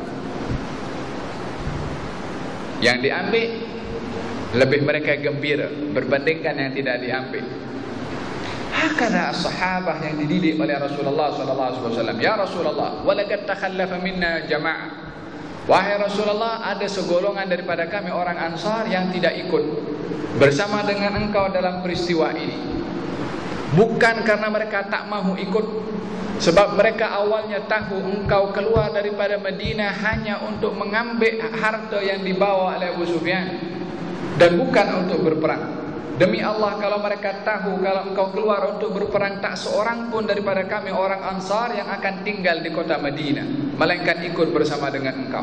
Yang diambil lebih mereka gembira berbandingkan yang tidak diambil. Hakala as-sahabah yang dididik oleh Rasulullah SAW. Ya Rasulullah, walaqad takhallafa minna jama'ah. Wahai Rasulullah, ada segolongan daripada kami orang Ansar yang tidak ikut bersama dengan engkau dalam peristiwa ini. Bukan karena mereka tak mahu ikut, sebab mereka awalnya tahu engkau keluar daripada Madinah hanya untuk mengambil harta yang dibawa oleh Abu Sufyan, dan bukan untuk berperang. Demi Allah, kalau mereka tahu kalau engkau keluar untuk berperang, tak seorang pun daripada kami orang Ansar yang akan tinggal di kota Madinah, melainkan ikut bersama dengan engkau.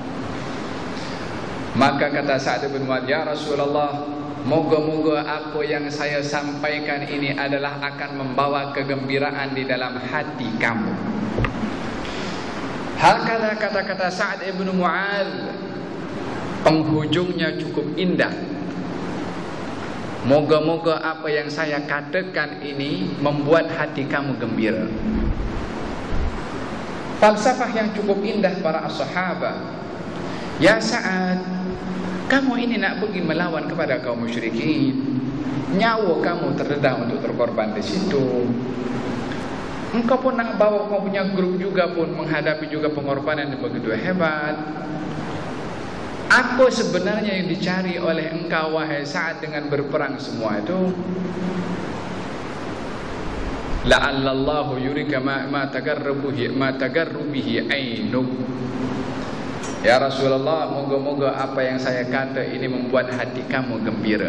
Maka kata Sa'ad bin Mu'adz, ya Rasulullah, moga-moga apa yang saya sampaikan ini adalah akan membawa kegembiraan di dalam hati kamu. Hakala kata-kata Sa'ad bin Mu'adz, penghujungnya cukup indah. Moga-moga apa yang saya katakan ini membuat hati kamu gembira. falsafah yang cukup indah para sahabat. Ya Sa'ad, kamu ini nak pergi melawan kepada kaum musyrikin, nyawa kamu terdedah untuk terkorban di situ. Engkau pun nak bawa kau punya grup juga pun menghadapi juga pengorbanan yang begitu hebat. Apa sebenarnya yang dicari oleh engkau wahai Sa'ad dengan berperang semua itu? La'allallahu yurika ma tagarrabu bihi ainuk. Ya Rasulullah, moga-moga apa yang saya kata ini membuat hati kamu gembira,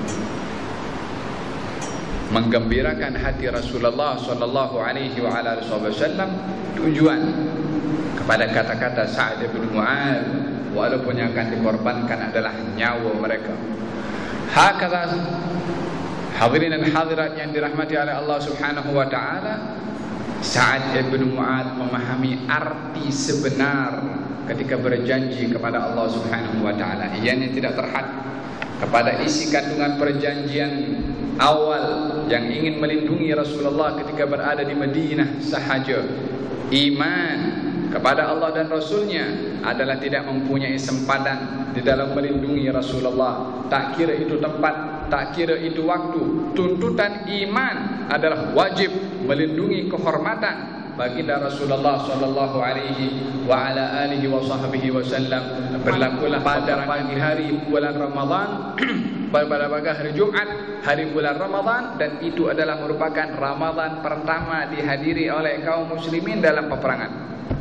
menggembirakan hati Rasulullah sallallahu alaihi wasallam. Tujuan kepada kata-kata Sa'ad bin Mu'adz, walaupun yang akan dikorbankan adalah nyawa mereka. Hakadha hadirin dan hadirat yang dirahmati oleh Allah Subhanahu wa taala, Sa'ad bin Mu'adz memahami arti sebenar ketika berjanji kepada Allah Subhanahu wa taala. Ianya tidak terhad kepada isi kandungan perjanjian awal yang ingin melindungi Rasulullah ketika berada di Madinah sahaja. Iman kepada Allah dan Rasulnya adalah tidak mempunyai sempadan di dalam melindungi Rasulullah. Tak kira itu tempat, tak kira itu waktu. Tuntutan iman adalah wajib melindungi kehormatan baginda Rasulullah sallallahu alaihi wa ala alihi wa sahbihi wasallam. Berlakulah pada pagi hari bulan Ramadan, pada pagi hari Jumat hari bulan Ramadan, dan itu adalah merupakan Ramadan pertama dihadiri oleh kaum muslimin dalam peperangan.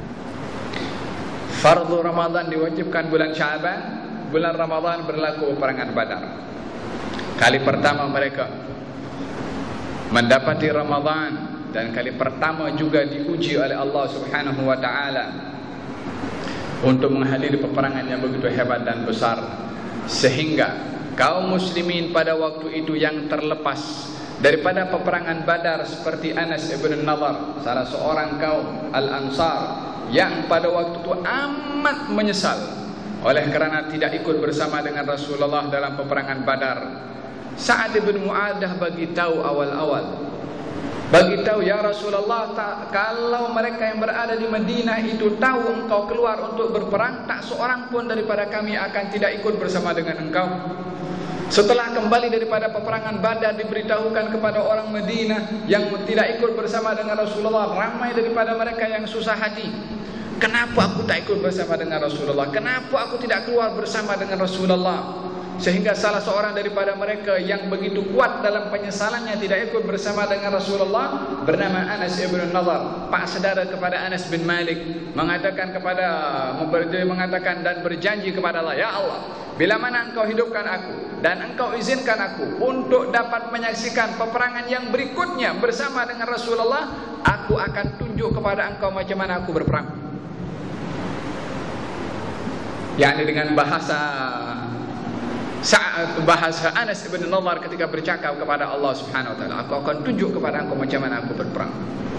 Fardu Ramadan diwajibkan bulan Sya'ban, bulan Ramadan berlaku peperangan Badar. Kali pertama mereka mendapati Ramadan, dan kali pertama juga diuji oleh Allah Subhanahu wa taala untuk menghadiri peperangan yang begitu hebat dan besar, sehingga kaum muslimin pada waktu itu yang terlepas daripada peperangan Badar seperti Anas ibn Nadhr, salah seorang kaum Al-Ansar yang pada waktu itu amat menyesal oleh kerana tidak ikut bersama dengan Rasulullah dalam peperangan Badar. Sa'ad bin Mu'adz bagi tahu awal-awal, bagi tahu, ya Rasulullah, kalau mereka yang berada di Madinah itu tahu engkau keluar untuk berperang, tak seorang pun daripada kami akan tidak ikut bersama dengan engkau. Setelah kembali daripada peperangan Badar, diberitahukan kepada orang Madinah yang tidak ikut bersama dengan Rasulullah, ramai daripada mereka yang susah hati. Kenapa aku tak ikut bersama dengan Rasulullah? Kenapa aku tidak keluar bersama dengan Rasulullah? Sehingga salah seorang daripada mereka yang begitu kuat dalam penyesalannya tidak ikut bersama dengan Rasulullah, bernama Anas ibn Nadhr, pak saudara kepada Anas bin Malik, mengatakan dan berjanji kepada Allah, ya Allah, bila mana engkau hidupkan aku dan engkau izinkan aku untuk dapat menyaksikan peperangan yang berikutnya bersama dengan Rasulullah, aku akan tunjuk kepada engkau macam mana aku berperang. Yakni dengan bahasa Anas ibn Nadhr ketika bercakap kepada Allah Subhanahu wa taala, aku akan tunjuk kepada engkau macam mana aku berperang.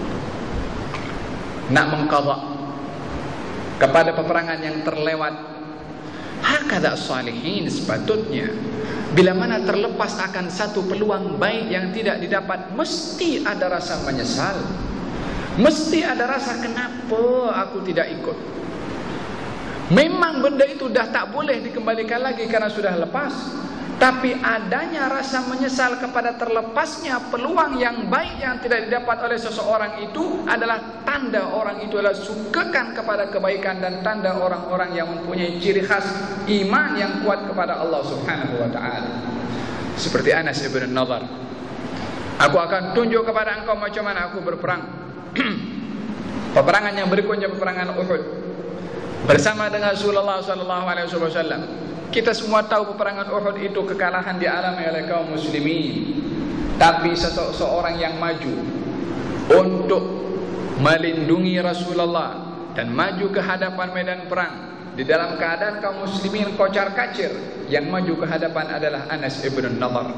Nak mengqadha kepada peperangan yang terlewat. Hakadha salihin, sepatutnya bila mana terlepas akan satu peluang baik yang tidak didapat, mesti ada rasa menyesal, mesti ada rasa kenapa aku tidak ikut. Memang benda itu dah tak boleh dikembalikan lagi karena sudah lepas, tapi adanya rasa menyesal kepada terlepasnya peluang yang baik yang tidak didapat oleh seseorang itu adalah tanda orang itu adalah sukakan kepada kebaikan dan tanda orang-orang yang mempunyai ciri khas iman yang kuat kepada Allah Subhanahu wa taala. Seperti Anas ibn Nadhr, aku akan tunjuk kepada engkau macam mana aku berperang. Peperangan yang berikutnya peperangan Uhud bersama dengan Rasulullah sallallahu alaihi wasallam. Kita semua tahu peperangan Uhud itu kekalahan dialami oleh kaum muslimin. Tapi seseorang yang maju untuk melindungi Rasulullah dan maju ke hadapan medan perang di dalam keadaan kaum muslimin kocar-kacir, yang maju ke hadapan adalah Anas ibn Nadhr.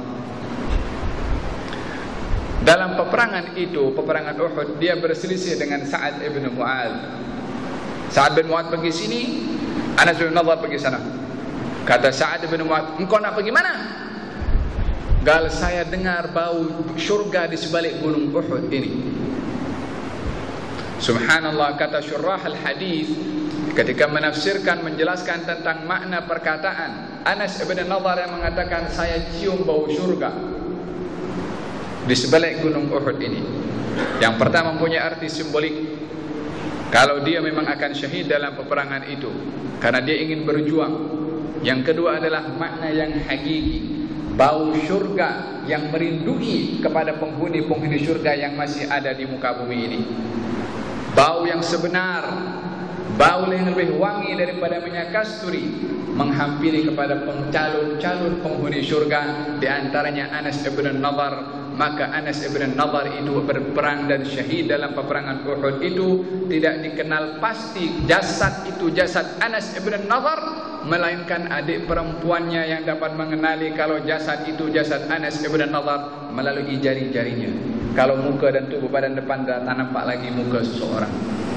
Dalam peperangan itu, peperangan Uhud, dia berselisih dengan Sa'ad ibn Mu'adz. Sa'ad bin Mu'adz pergi sini, Anas bin Nadhr pergi sana. Kata Sa'ad bin Mu'adz, engkau nak pergi mana? Gal, saya dengar bau syurga di sebalik gunung Uhud ini. Subhanallah, kata syurah al-hadis ketika menafsirkan, menjelaskan tentang makna perkataan Anas ibn Nadhr yang mengatakan saya cium bau syurga di sebelah gunung Uhud ini. Yang pertama mempunyai arti simbolik, kalau dia memang akan syahid dalam peperangan itu karena dia ingin berjuang. Yang kedua adalah makna yang hakiki, bau syurga yang merindui kepada penghuni-penghuni syurga yang masih ada di muka bumi ini. Bau yang sebenar, bau yang lebih wangi daripada minyak kasturi, menghampiri kepada calon-calon penghuni syurga, di antaranya Anas ibn Nadhr. Maka Anas ibn Nadhr itu berperang dan syahid dalam peperangan Uhud itu tidak dikenal pasti jasad itu jasad Anas ibn Nadhr, melainkan adik perempuannya yang dapat mengenali kalau jasad itu jasad Anas ibn Nadhr melalui jari-jarinya. Kalau muka dan tubuh badan depan tak nampak lagi muka seseorang.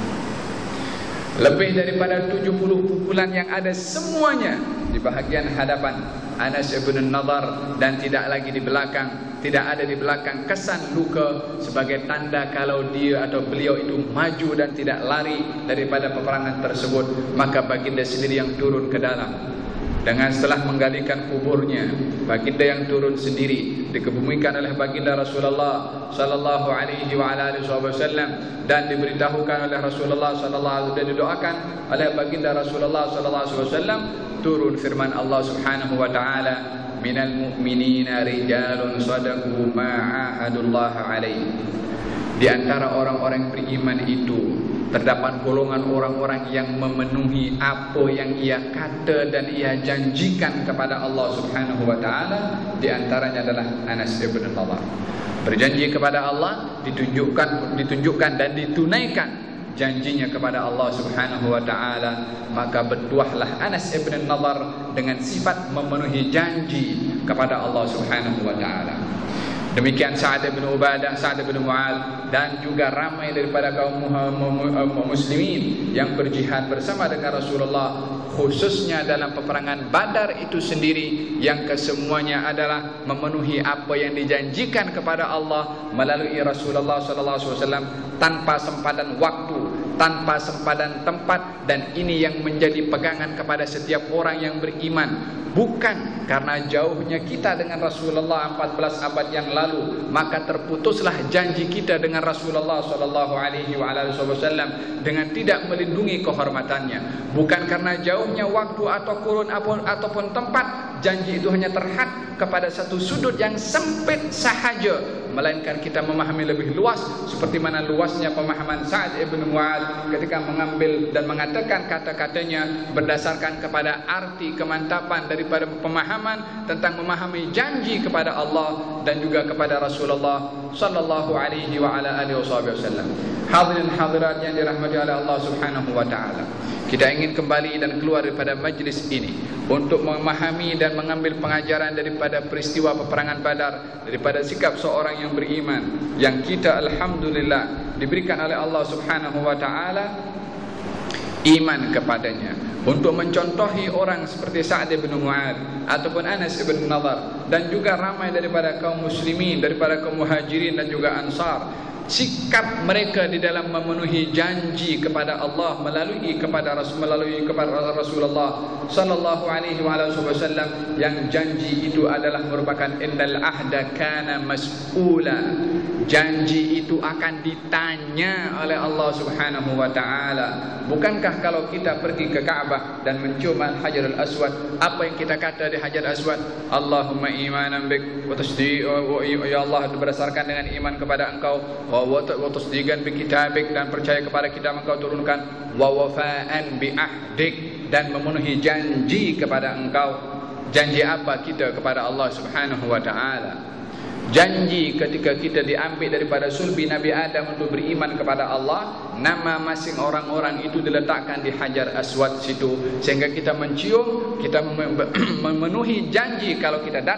Lebih daripada 70 pukulan yang ada semuanya di bahagian hadapan Anas ibn Nadhr dan tidak lagi di belakang. Tidak ada di belakang kesan luka sebagai tanda kalau dia atau beliau itu maju dan tidak lari daripada peperangan tersebut. Maka baginda sendiri yang turun ke dalam. Dengan setelah menggalikan kuburnya, baginda yang turun sendiri dikebumikan oleh baginda Rasulullah sallallahu alaihi wasallam dan diberitahukan oleh Rasulullah sallallahu alaihi wasallam dan didoakan oleh baginda Rasulullah sallallahu alaihi wasallam. Turun firman Allah Subhanahu wa taala, minal mu'minina rijalun sadaqu ma ahadullah alaihi. Di antara orang-orang beriman itu terdapat golongan orang-orang yang memenuhi apa yang ia kata dan ia janjikan kepada Allah Subhanahu wa taala. Di antaranya adalah Anas ibn Nadhr. Berjanji kepada Allah, ditunjukkan dan ditunaikan janjinya kepada Allah Subhanahu wa taala. Maka bertuahlah Anas ibn Nadhr dengan sifat memenuhi janji kepada Allah Subhanahu wa taala. Demikian Sa'ad bin Ubadah, Sa'ad bin Mu'adz dan juga ramai daripada kaum muslimin yang berjihad bersama dengan Rasulullah, khususnya dalam peperangan Badar itu sendiri, yang kesemuanya adalah memenuhi apa yang dijanjikan kepada Allah melalui Rasulullah sallallahu alaihi wasallam tanpa sempadan waktu, tanpa sempadan tempat. Dan ini yang menjadi pegangan kepada setiap orang yang beriman. Bukan karena jauhnya kita dengan Rasulullah 14 abad yang lalu maka terputuslah janji kita dengan Rasulullah sallallahu alaihi wasallam dengan tidak melindungi kehormatannya. Bukan karena jauhnya waktu atau kurun ataupun tempat janji itu hanya terhad kepada satu sudut yang sempit sahaja, melainkan kita memahami lebih luas, seperti mana luasnya pemahaman Sa'ad ibn Mu'adz ketika mengambil dan mengatakan kata-katanya berdasarkan kepada arti kemantapan daripada pemahaman tentang memahami janji kepada Allah dan juga kepada Rasulullah sallallahu alaihi wa ala alihi wasallam. Hadirin hadirat yang dirahmati oleh Allah Subhanahu wa taala, kita ingin kembali dan keluar daripada majlis ini untuk memahami dan mengambil pengajaran daripada peristiwa peperangan Badar, daripada sikap seorang yang beriman yang kita alhamdulillah diberikan oleh Allah Subhanahu wa taala iman kepadanya, untuk mencontohi orang seperti Sa'ad bin Mu'adz ataupun Anas bin Nadhr dan juga ramai daripada kaum muslimin, daripada kaum muhajirin dan juga ansar. Sikap mereka di dalam memenuhi janji kepada Allah melalui kepada Rasulullah sallallahu alaihi wasallam, yang janji itu adalah merupakan innal ahda kana mas'ula. Janji itu akan ditanya oleh Allah Subhanahu wa taala. Bukankah kalau kita pergi ke Ka'bah dan mencium Hajarul Aswad, apa yang kita kata di Hajar Aswad? Allahumma imanan bik wa tasdiq, ya Allah, berdasarkan dengan iman kepada Engkau, wa tasdiqan bi kitabik, dan percaya kepada kitab Engkau turunkan, wa wafa'an bi ahdik, dan memenuhi janji kepada Engkau. Janji apa kita kepada Allah Subhanahu wa taala? Janji ketika kita diambil daripada sulbi Nabi Adam untuk beriman kepada Allah, nama masing orang-orang itu diletakkan di Hajar Aswad situ, sehingga kita mencium, kita memenuhi janji kalau kita datang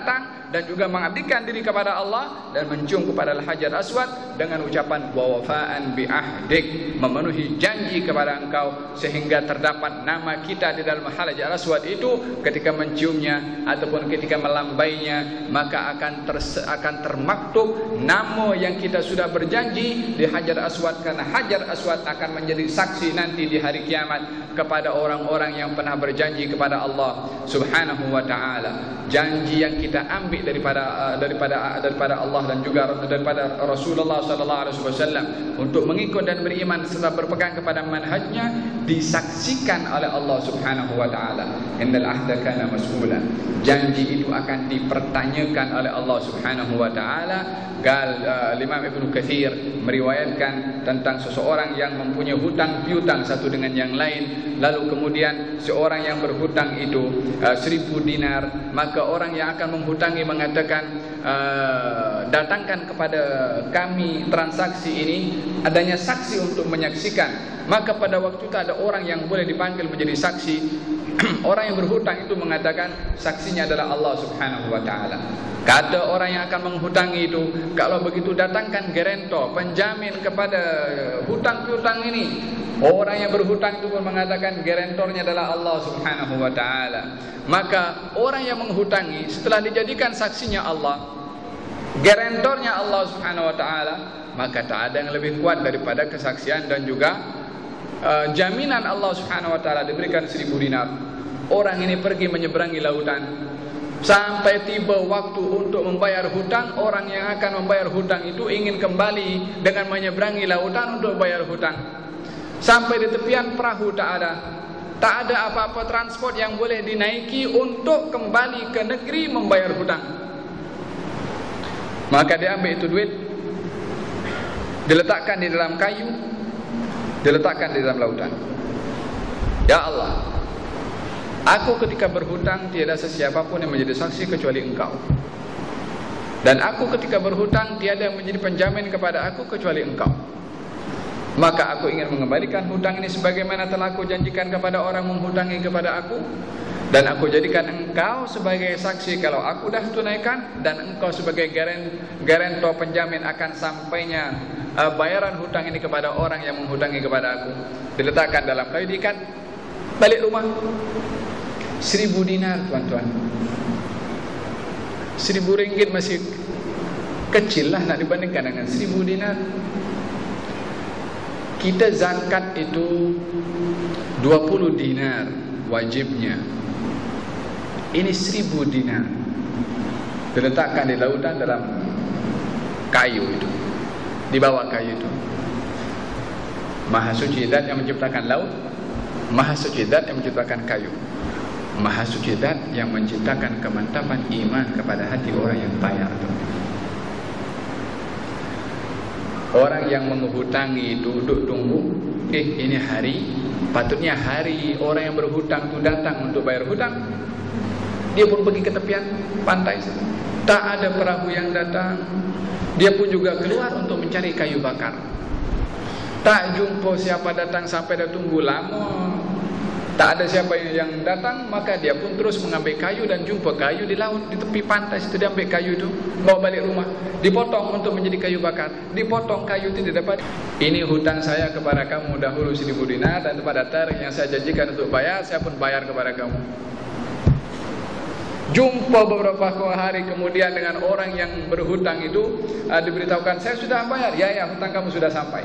dan juga mengabdikan diri kepada Allah dan mencium kepada Al-Hajar Aswad dengan ucapan wa wafa'an bi ahdik, memenuhi janji kepada engkau, sehingga terdapat nama kita di dalam Hajar Aswad itu. Ketika menciumnya ataupun ketika melambainya, maka akan termaktub nama yang kita sudah berjanji di Hajar Aswad, karena Hajar Aswad akan menjadi saksi nanti di hari kiamat kepada orang-orang yang pernah berjanji kepada Allah Subhanahu wa ta'ala. Janji yang kita ambil daripada Allah dan juga daripada Rasulullah sallallahu alaihi wasallam untuk mengikut dan beriman serta berpegang kepada manhajnya disaksikan oleh Allah Subhanahu wa ta'ala. Innal ahda kana mas'ula. Janji itu akan dipertanyakan oleh Allah Subhanahu wa ta'ala. Imam Ibnu Katsir meriwayatkan tentang seseorang yang mempunyai hutang piutang satu dengan yang lain, lalu kemudian seorang yang berhutang itu 1000 dinar, maka orang yang akan menghutangi mengatakan, datangkan kepada kami transaksi ini, adanya saksi untuk menyaksikan. Maka pada waktu itu ada orang yang boleh dipanggil menjadi saksi. Orang yang berhutang itu mengatakan saksinya adalah Allah Subhanahu wa ta'ala. Kata orang yang akan menghutangi itu, kalau begitu datangkan gerantor, penjamin kepada hutang piutang ini. Orang yang berhutang itu pun mengatakan gerantornya adalah Allah Subhanahu wa ta'ala. Maka orang yang menghutangi setelah dijadikan saksinya Allah, gerantornya Allah Subhanahu wa ta'ala, maka tak ada yang lebih kuat daripada kesaksian dan juga jaminan Allah Subhanahu wa ta'ala. Diberikan 1000 dinar. Orang ini pergi menyeberangi lautan. Sampai tiba waktu untuk membayar hutang, orang yang akan membayar hutang itu ingin kembali dengan menyeberangi lautan untuk bayar hutang. Sampai di tepian perahu tak ada apa-apa transport yang boleh dinaiki untuk kembali ke negeri membayar hutang. Maka dia ambil itu duit, diletakkan di dalam kayu, diletakkan di dalam lautan. Ya Allah, aku ketika berhutang tiada sesiapa pun yang menjadi saksi kecuali Engkau. Dan aku ketika berhutang tiada yang menjadi penjamin kepada aku kecuali Engkau. Maka aku ingin mengembalikan hutang ini sebagaimana telah aku janjikan kepada orang menghutangi kepada aku. Dan aku jadikan Engkau sebagai saksi kalau aku dah tunaikan, dan Engkau sebagai garantor penjamin akan sampainya bayaran hutang ini kepada orang yang menghutangi kepada aku. Diletakkan dalam kayu, diikat, balik rumah. 1000 dinar tuan-tuan. 1000 ringgit masih kecil lah nak dibandingkan dengan 1000 dinar. Kita zakat itu 20 dinar wajibnya. Ini 1000 dinar diletakkan di lautan dalam kayu itu, di bawah kayu itu. Maha suci zat yang menciptakan laut, Maha suci zat yang menciptakan kayu, Maha suci zat yang menciptakan kemantapan iman kepada hati orang yang payah itu. Orang yang menghutangi itu duduk tunggu, ini hari, patutnya hari orang yang berhutang itu datang untuk bayar hutang. Dia pun pergi ke tepian pantai, tak ada perahu yang datang. Dia pun juga keluar untuk mencari kayu bakar. Tak jumpa siapa datang, sampai dah tunggu lama, tak ada siapa yang datang. Maka dia pun terus mengambil kayu dan jumpa kayu di laut, di tepi pantai situ. Dia ambil kayu itu, bawa balik rumah, dipotong untuk menjadi kayu bakar. Dipotong kayu itu didapat. Ini hutang saya kepada kamu dahulu 1000 dinar, dan pada tarikh yang saya janjikan untuk bayar, saya pun bayar kepada kamu. Jumpa beberapa hari kemudian dengan orang yang berhutang itu, diberitahukan, saya sudah bayar. Ya, hutang kamu sudah sampai.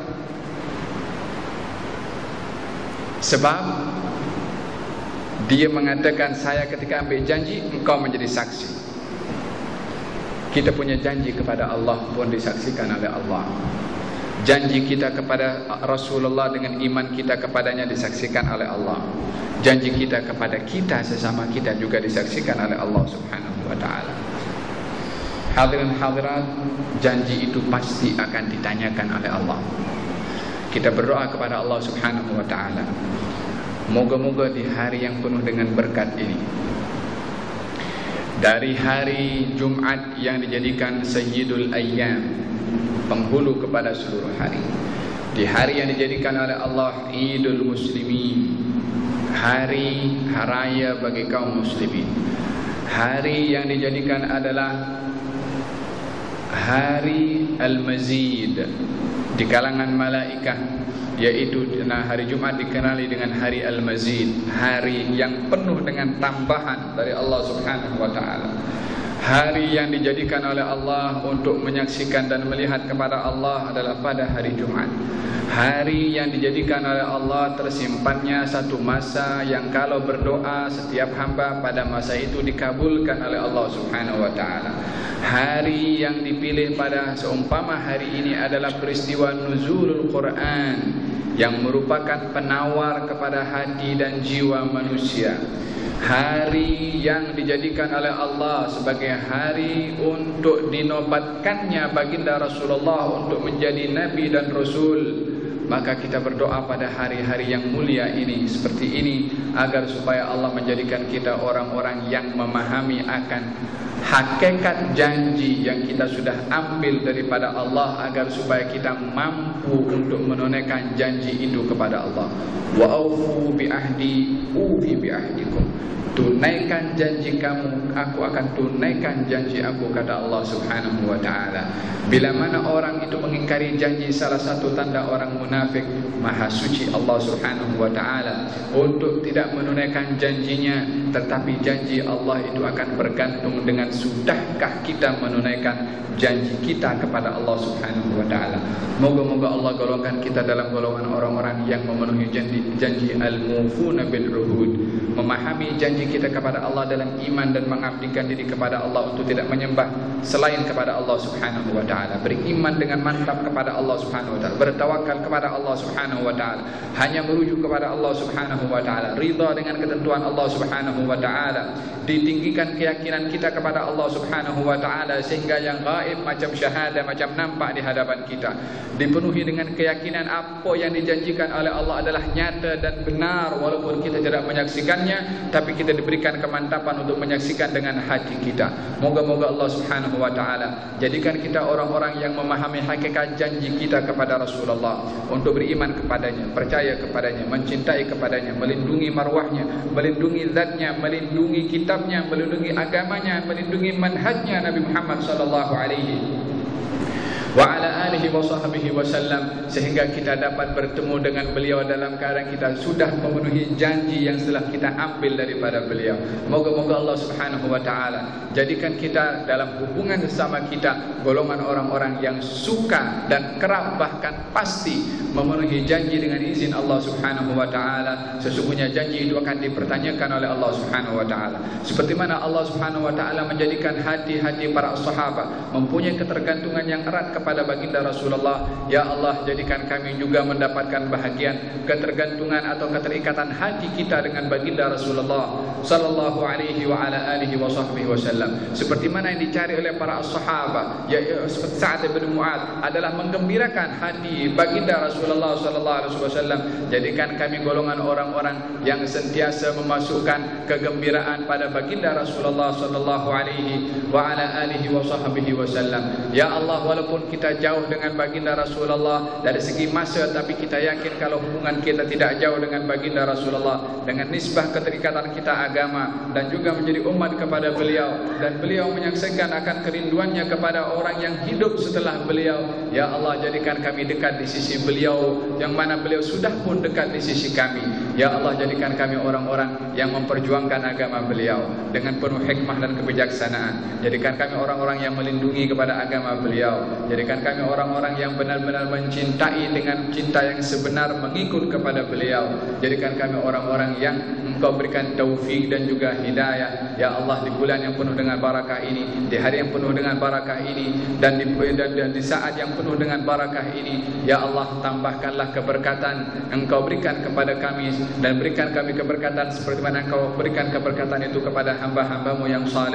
Sebab dia mengatakan, saya ketika ambil janji, engkau menjadi saksi. Kita punya janji kepada Allah pun disaksikan oleh Allah. Janji kita kepada Rasulullah dengan iman kita kepadanya disaksikan oleh Allah. Janji kita kepada kita sesama kita juga disaksikan oleh Allah Subhanahu wa ta'ala. Hadirin hadirat, janji itu pasti akan ditanyakan oleh Allah. Kita berdoa kepada Allah Subhanahu wa ta'ala, moga-moga di hari yang penuh dengan berkat ini, dari hari Jumat yang dijadikan Sayyidul Ayyam, penghulu kepada seluruh hari, di hari yang dijadikan oleh Allah Idul Muslimin, hari raya bagi kaum muslimin, hari yang dijadikan adalah hari Al-Mazid di kalangan malaikat, yaitu hari Jumat dikenali dengan hari Al-Mazid, hari yang penuh dengan tambahan dari Allah Subhanahu wa taala. Hari yang dijadikan oleh Allah untuk menyaksikan dan melihat kepada Allah adalah pada hari Jumat. Hari yang dijadikan oleh Allah tersimpannya satu masa yang kalau berdoa setiap hamba pada masa itu dikabulkan oleh Allah Subhanahu wa taala. Hari yang dipilih pada seumpama hari ini adalah peristiwa nuzulul Quran yang merupakan penawar kepada hati dan jiwa manusia. Hari yang dijadikan oleh Allah sebagai hari untuk dinobatkannya baginda Rasulullah untuk menjadi Nabi dan Rasul. Maka kita berdoa pada hari-hari yang mulia ini seperti ini, agar supaya Allah menjadikan kita orang-orang yang memahami akan hakikat janji yang kita sudah ambil daripada Allah, agar supaya kita mampu untuk menunaikan janji itu kepada Allah. Wa aufu bi ahdi ufi bi ahdikum. Tunaikan janji kamu, aku akan tunaikan janji aku, kata Allah Subhanahu wa taala. Bila mana orang itu mengingkari janji, salah satu tanda orang munafik. Maha suci Allah Subhanahu wa taala untuk tidak menunaikan janjinya, tetapi janji Allah itu akan bergantung dengan sudahkah kita menunaikan janji kita kepada Allah Subhanahu wa taala. Moga-moga Allah golongkan kita dalam golongan orang-orang yang memenuhi janji al-mufuna bil uhud, memahami janji kita kepada Allah dalam iman dan mengabdikan diri kepada Allah untuk tidak menyembah selain kepada Allah Subhanahu wa taala, beriman dengan mantap kepada Allah Subhanahu wa taala, bertawakal kepada Allah Subhanahu wa taala, hanya merujuk kepada Allah Subhanahu wa taala, ridha dengan ketentuan Allah Subhanahu wa taala, ditinggikan keyakinan kita kepada Allah Subhanahu wa taala sehingga yang gaib macam syahadah, macam nampak di hadapan kita, dipenuhi dengan keyakinan apa yang dijanjikan oleh Allah adalah nyata dan benar walaupun kita tidak menyaksikannya, tapi kita diberikan kemantapan untuk menyaksikan dengan hati kita. Moga-moga Allah Subhanahu wa taala jadikan kita orang-orang yang memahami hakikat janji kita kepada Rasulullah untuk beriman kepadanya, percaya kepadanya, mencintai kepadanya, melindungi marwahnya, melindungi zatnya, melindungi kitabnya, melindungi agamanya, melindungi manhajnya Nabi Muhammad sallallahu alaihi wa ala alihi wa sahbihi wasallam, sehingga kita dapat bertemu dengan beliau dalam keadaan kita sudah memenuhi janji yang telah kita ambil daripada beliau. Moga-moga Allah Subhanahu wa taala jadikan kita dalam hubungan sesama kita golongan orang-orang yang suka dan kerap bahkan pasti memenuhi janji dengan izin Allah Subhanahu wa taala. Sesungguhnya janji itu akan dipertanyakan oleh Allah Subhanahu wa taala. Seperti mana Allah Subhanahu wa taala menjadikan hati-hati para sahabat mempunyai ketergantungan yang erat kepada baginda Rasulullah. Ya Allah, jadikan kami juga mendapatkan bahagian ketergantungan atau keterikatan hati kita dengan baginda Rasulullah sallallahu alaihi wa ala alihi wa sahbihi wasallam, seperti mana yang dicari oleh para sahabat, yaitu seperti Sa'ad bin Mu'adz adalah menggembirakan hati baginda Rasulullah sallallahu alaihi wasallam. Jadikan kami golongan orang-orang yang sentiasa memasukkan kegembiraan pada baginda Rasulullah sallallahu alaihi wa ala alihi wa sahbihi wasallam. Ya Allah, walaupun kita jauh dengan baginda Rasulullah dari segi masa, tapi kita yakin kalau hubungan kita tidak jauh dengan baginda Rasulullah dengan nisbah keterikatan kita agama dan juga menjadi umat kepada beliau, dan beliau menyaksikan akan kerinduannya kepada orang yang hidup setelah beliau. Ya Allah, jadikan kami dekat di sisi beliau yang mana beliau sudah pun dekat di sisi kami. Ya Allah, jadikan kami orang-orang yang memperjuangkan agama beliau dengan penuh hikmah dan kebijaksanaan. Jadikan kami orang-orang yang melindungi kepada agama beliau. Jadikan kami orang-orang yang benar-benar mencintai dengan cinta yang sebenar mengikut kepada beliau. Jadikan kami orang-orang yang Engkau berikan taufik dan juga hidayah. Ya Allah, di bulan yang penuh dengan barakah ini, di hari yang penuh dengan barakah ini, dan di saat yang penuh dengan barakah ini, Ya Allah, tambahkanlah keberkatan Engkau berikan kepada kami, dan berikan kami keberkatan seperti mana Engkau berikan keberkatan itu kepada hamba-hambamu yang saleh.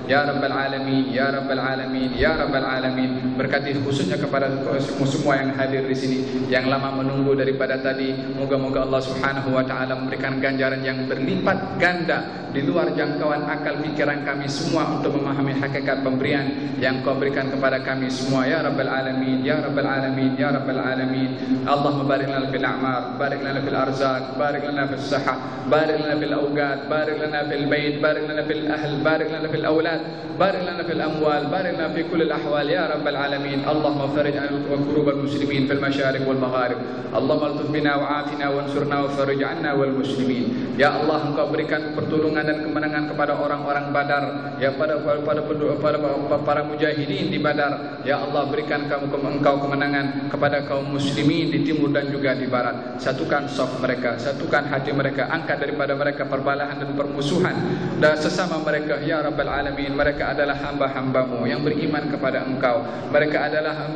ya Rabbal Alamin, ya Rabbal Alamin, ya Rabbal Alamin. Berkati khususnya kepada semua yang hadir di sini, yang lama menunggu daripada tadi. Moga-moga Allah Subhanahu wa taala memberikan ganjaran yang berlipat ganda di luar jangkauan akal pikiran kami semua untuk memahami hakikat pemberian yang Kau berikan kepada kami semua, ya Rabbal Alamin, ya Rabbal Alamin, ya Rabbal Alamin. Allahumma barik lana fil a'mar, barik lana fil arzaq, barik lana fil sihah, barik lana fil awqat, barik lana fil bait, barik lana fil ahl, barik lana fil awlad, barik lana fil amwal, barik lana fi kulli al ahwal, ya Rabbal Alamin. Allahumma farij 'an qurub al muslimin fil masyarik wal magharib. Allahumma altuf bina wa afina wansurna wa farij 'anna wal muslimin. Ya Allah, Engkau berikan pertolongan dan kemenangan kepada orang-orang Badar, ya pada para mujahidin di Badar. Ya Allah, berikan Engkau kemenangan kepada kaum muslimin di timur dan juga di barat. Satukan saf mereka, satukan hati mereka, angkat daripada mereka perbalahan dan permusuhan dan sesama mereka, ya Rabbal Alamin. Mereka adalah hamba-hamba-Mu yang beriman kepada Engkau. Mereka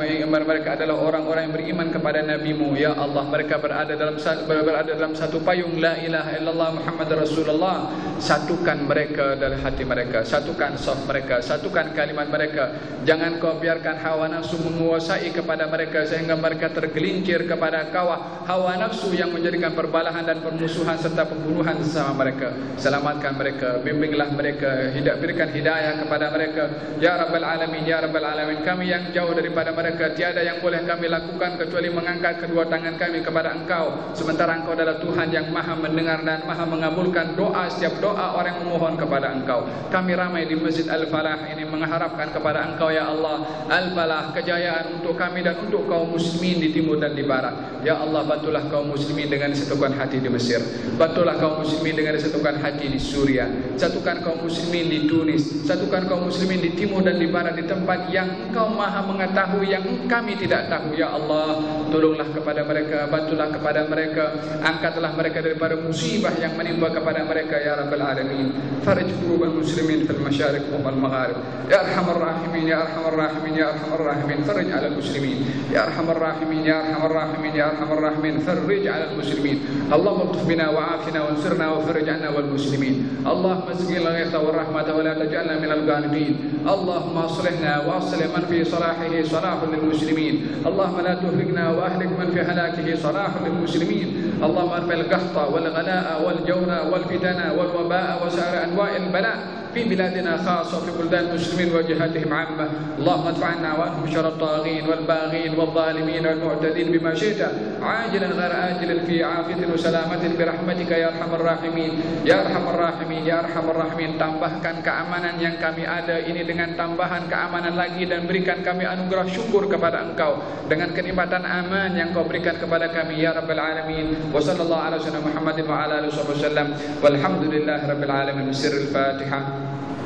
adalah orang-orang yang beriman kepada Nabi-Mu, ya Allah. Mereka berada dalam satu payung la ilaha illallah Muhammad Rasulullah. Satukan mereka dalam hati mereka, satukan saf mereka, satukan kalimat mereka. Jangan Kau biarkan hawa nafsu menguasai kepada mereka sehingga mereka tergelincir kepada hawa nafsu yang menjadikan perbalahan dan permusuhan serta pembunuhan sesama mereka. Selamatkan mereka, bimbinglah mereka, berikan hidayah kepada mereka, ya Rabbal Alamin, ya Rabbal Alamin. Kami yang jauh daripada mereka, tiada yang boleh kami lakukan kecuali mengangkat kedua tangan kami kepada Engkau, sementara Engkau adalah Tuhan yang maha mendengar dan maha mengabulkan doa, setiap doa orang yang memohon kepada Engkau. Kami ramai di Masjid Al-Falah ini mengharapkan kepada Engkau, ya Allah, Al-Falah, kejayaan untuk kami dan untuk kaum muslimin di timur dan di barat. Ya Allah, bantulah kaum muslimin dengan disatukan hati di Mesir, bantulah kaum muslimin dengan disatukan hati di Suria, satukan kaum muslimin di Tunis, satukan kaum muslimin di timur dan di barat, di tempat yang Engkau maha mengetahui yang kami tidak tahu. Ya Allah, tolonglah kepada mereka, bantulah kepada mereka, angkatlah mereka daripada musibah yang menimpa kepada mereka, ya Rabbal Alamin. Farij qurubal muslimin fil masyarik wal magharib, ya Arhamar Rahimin, ya Arhamar Rahimin, ya Arhamar Rahimin. Farij 'alal muslimin, ya Arhamar Rahimin, ya Arhamar Rahimin, ya Arhamar Rahimin. Farij 'alal muslimin. Allahumma altuf bina wa afina wansurna wa farij 'anna wal muslimin. Allahumma asqil ghaitha war rahmata wa la taj'alna minal qanitin. Allahumma aslihna wa aslih man fi salahihi salahun lil muslimin. Allahumma la tuhlikna wa ahlik man fi halakihi salahun lil muslimin. Allahumma arfil qahta wal ghalaa wal jawra wal fitana wal wabaa wa sa'ir anwa'il bala في بلادنا خاصة وفي بلدان المسلمين وجهاتهم عامة. اللهم ادفع عنا وعنهم شر الطاغين والباغين والظالمين والمعتدين بما شئت عاجلا غير آجل في عافية وسلامة برحمتك يا أرحم الراحمين يا أرحم الراحمين يا أرحم الراحمين. Tambahkan keamanan yang kami ada ini dengan tambahan keamanan lagi, dan berikan kami anugerah syukur kepada Engkau dengan kenikmatan aman yang Kau berikan kepada kami, ya Rabbal Alamin. Wa sallallahu ala sayyidina Muhammadin wa ala alihi wasallam walhamdulillahi rabbil alamin. Sirrul Fatihah.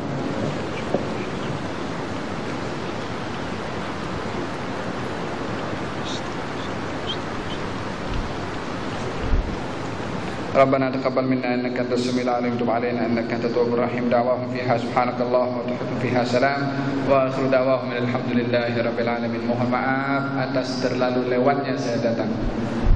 ربنا تقبل منا انك انت السميع العليم، تب علينا انك انت التواب الرحيم. دعواهم فيها سبحانك اللهم وتحيتهم فيها سلام واخر دعواهم الحمد لله رب العالمين. Mohon maaf atas terlalu lewatnya saya datang.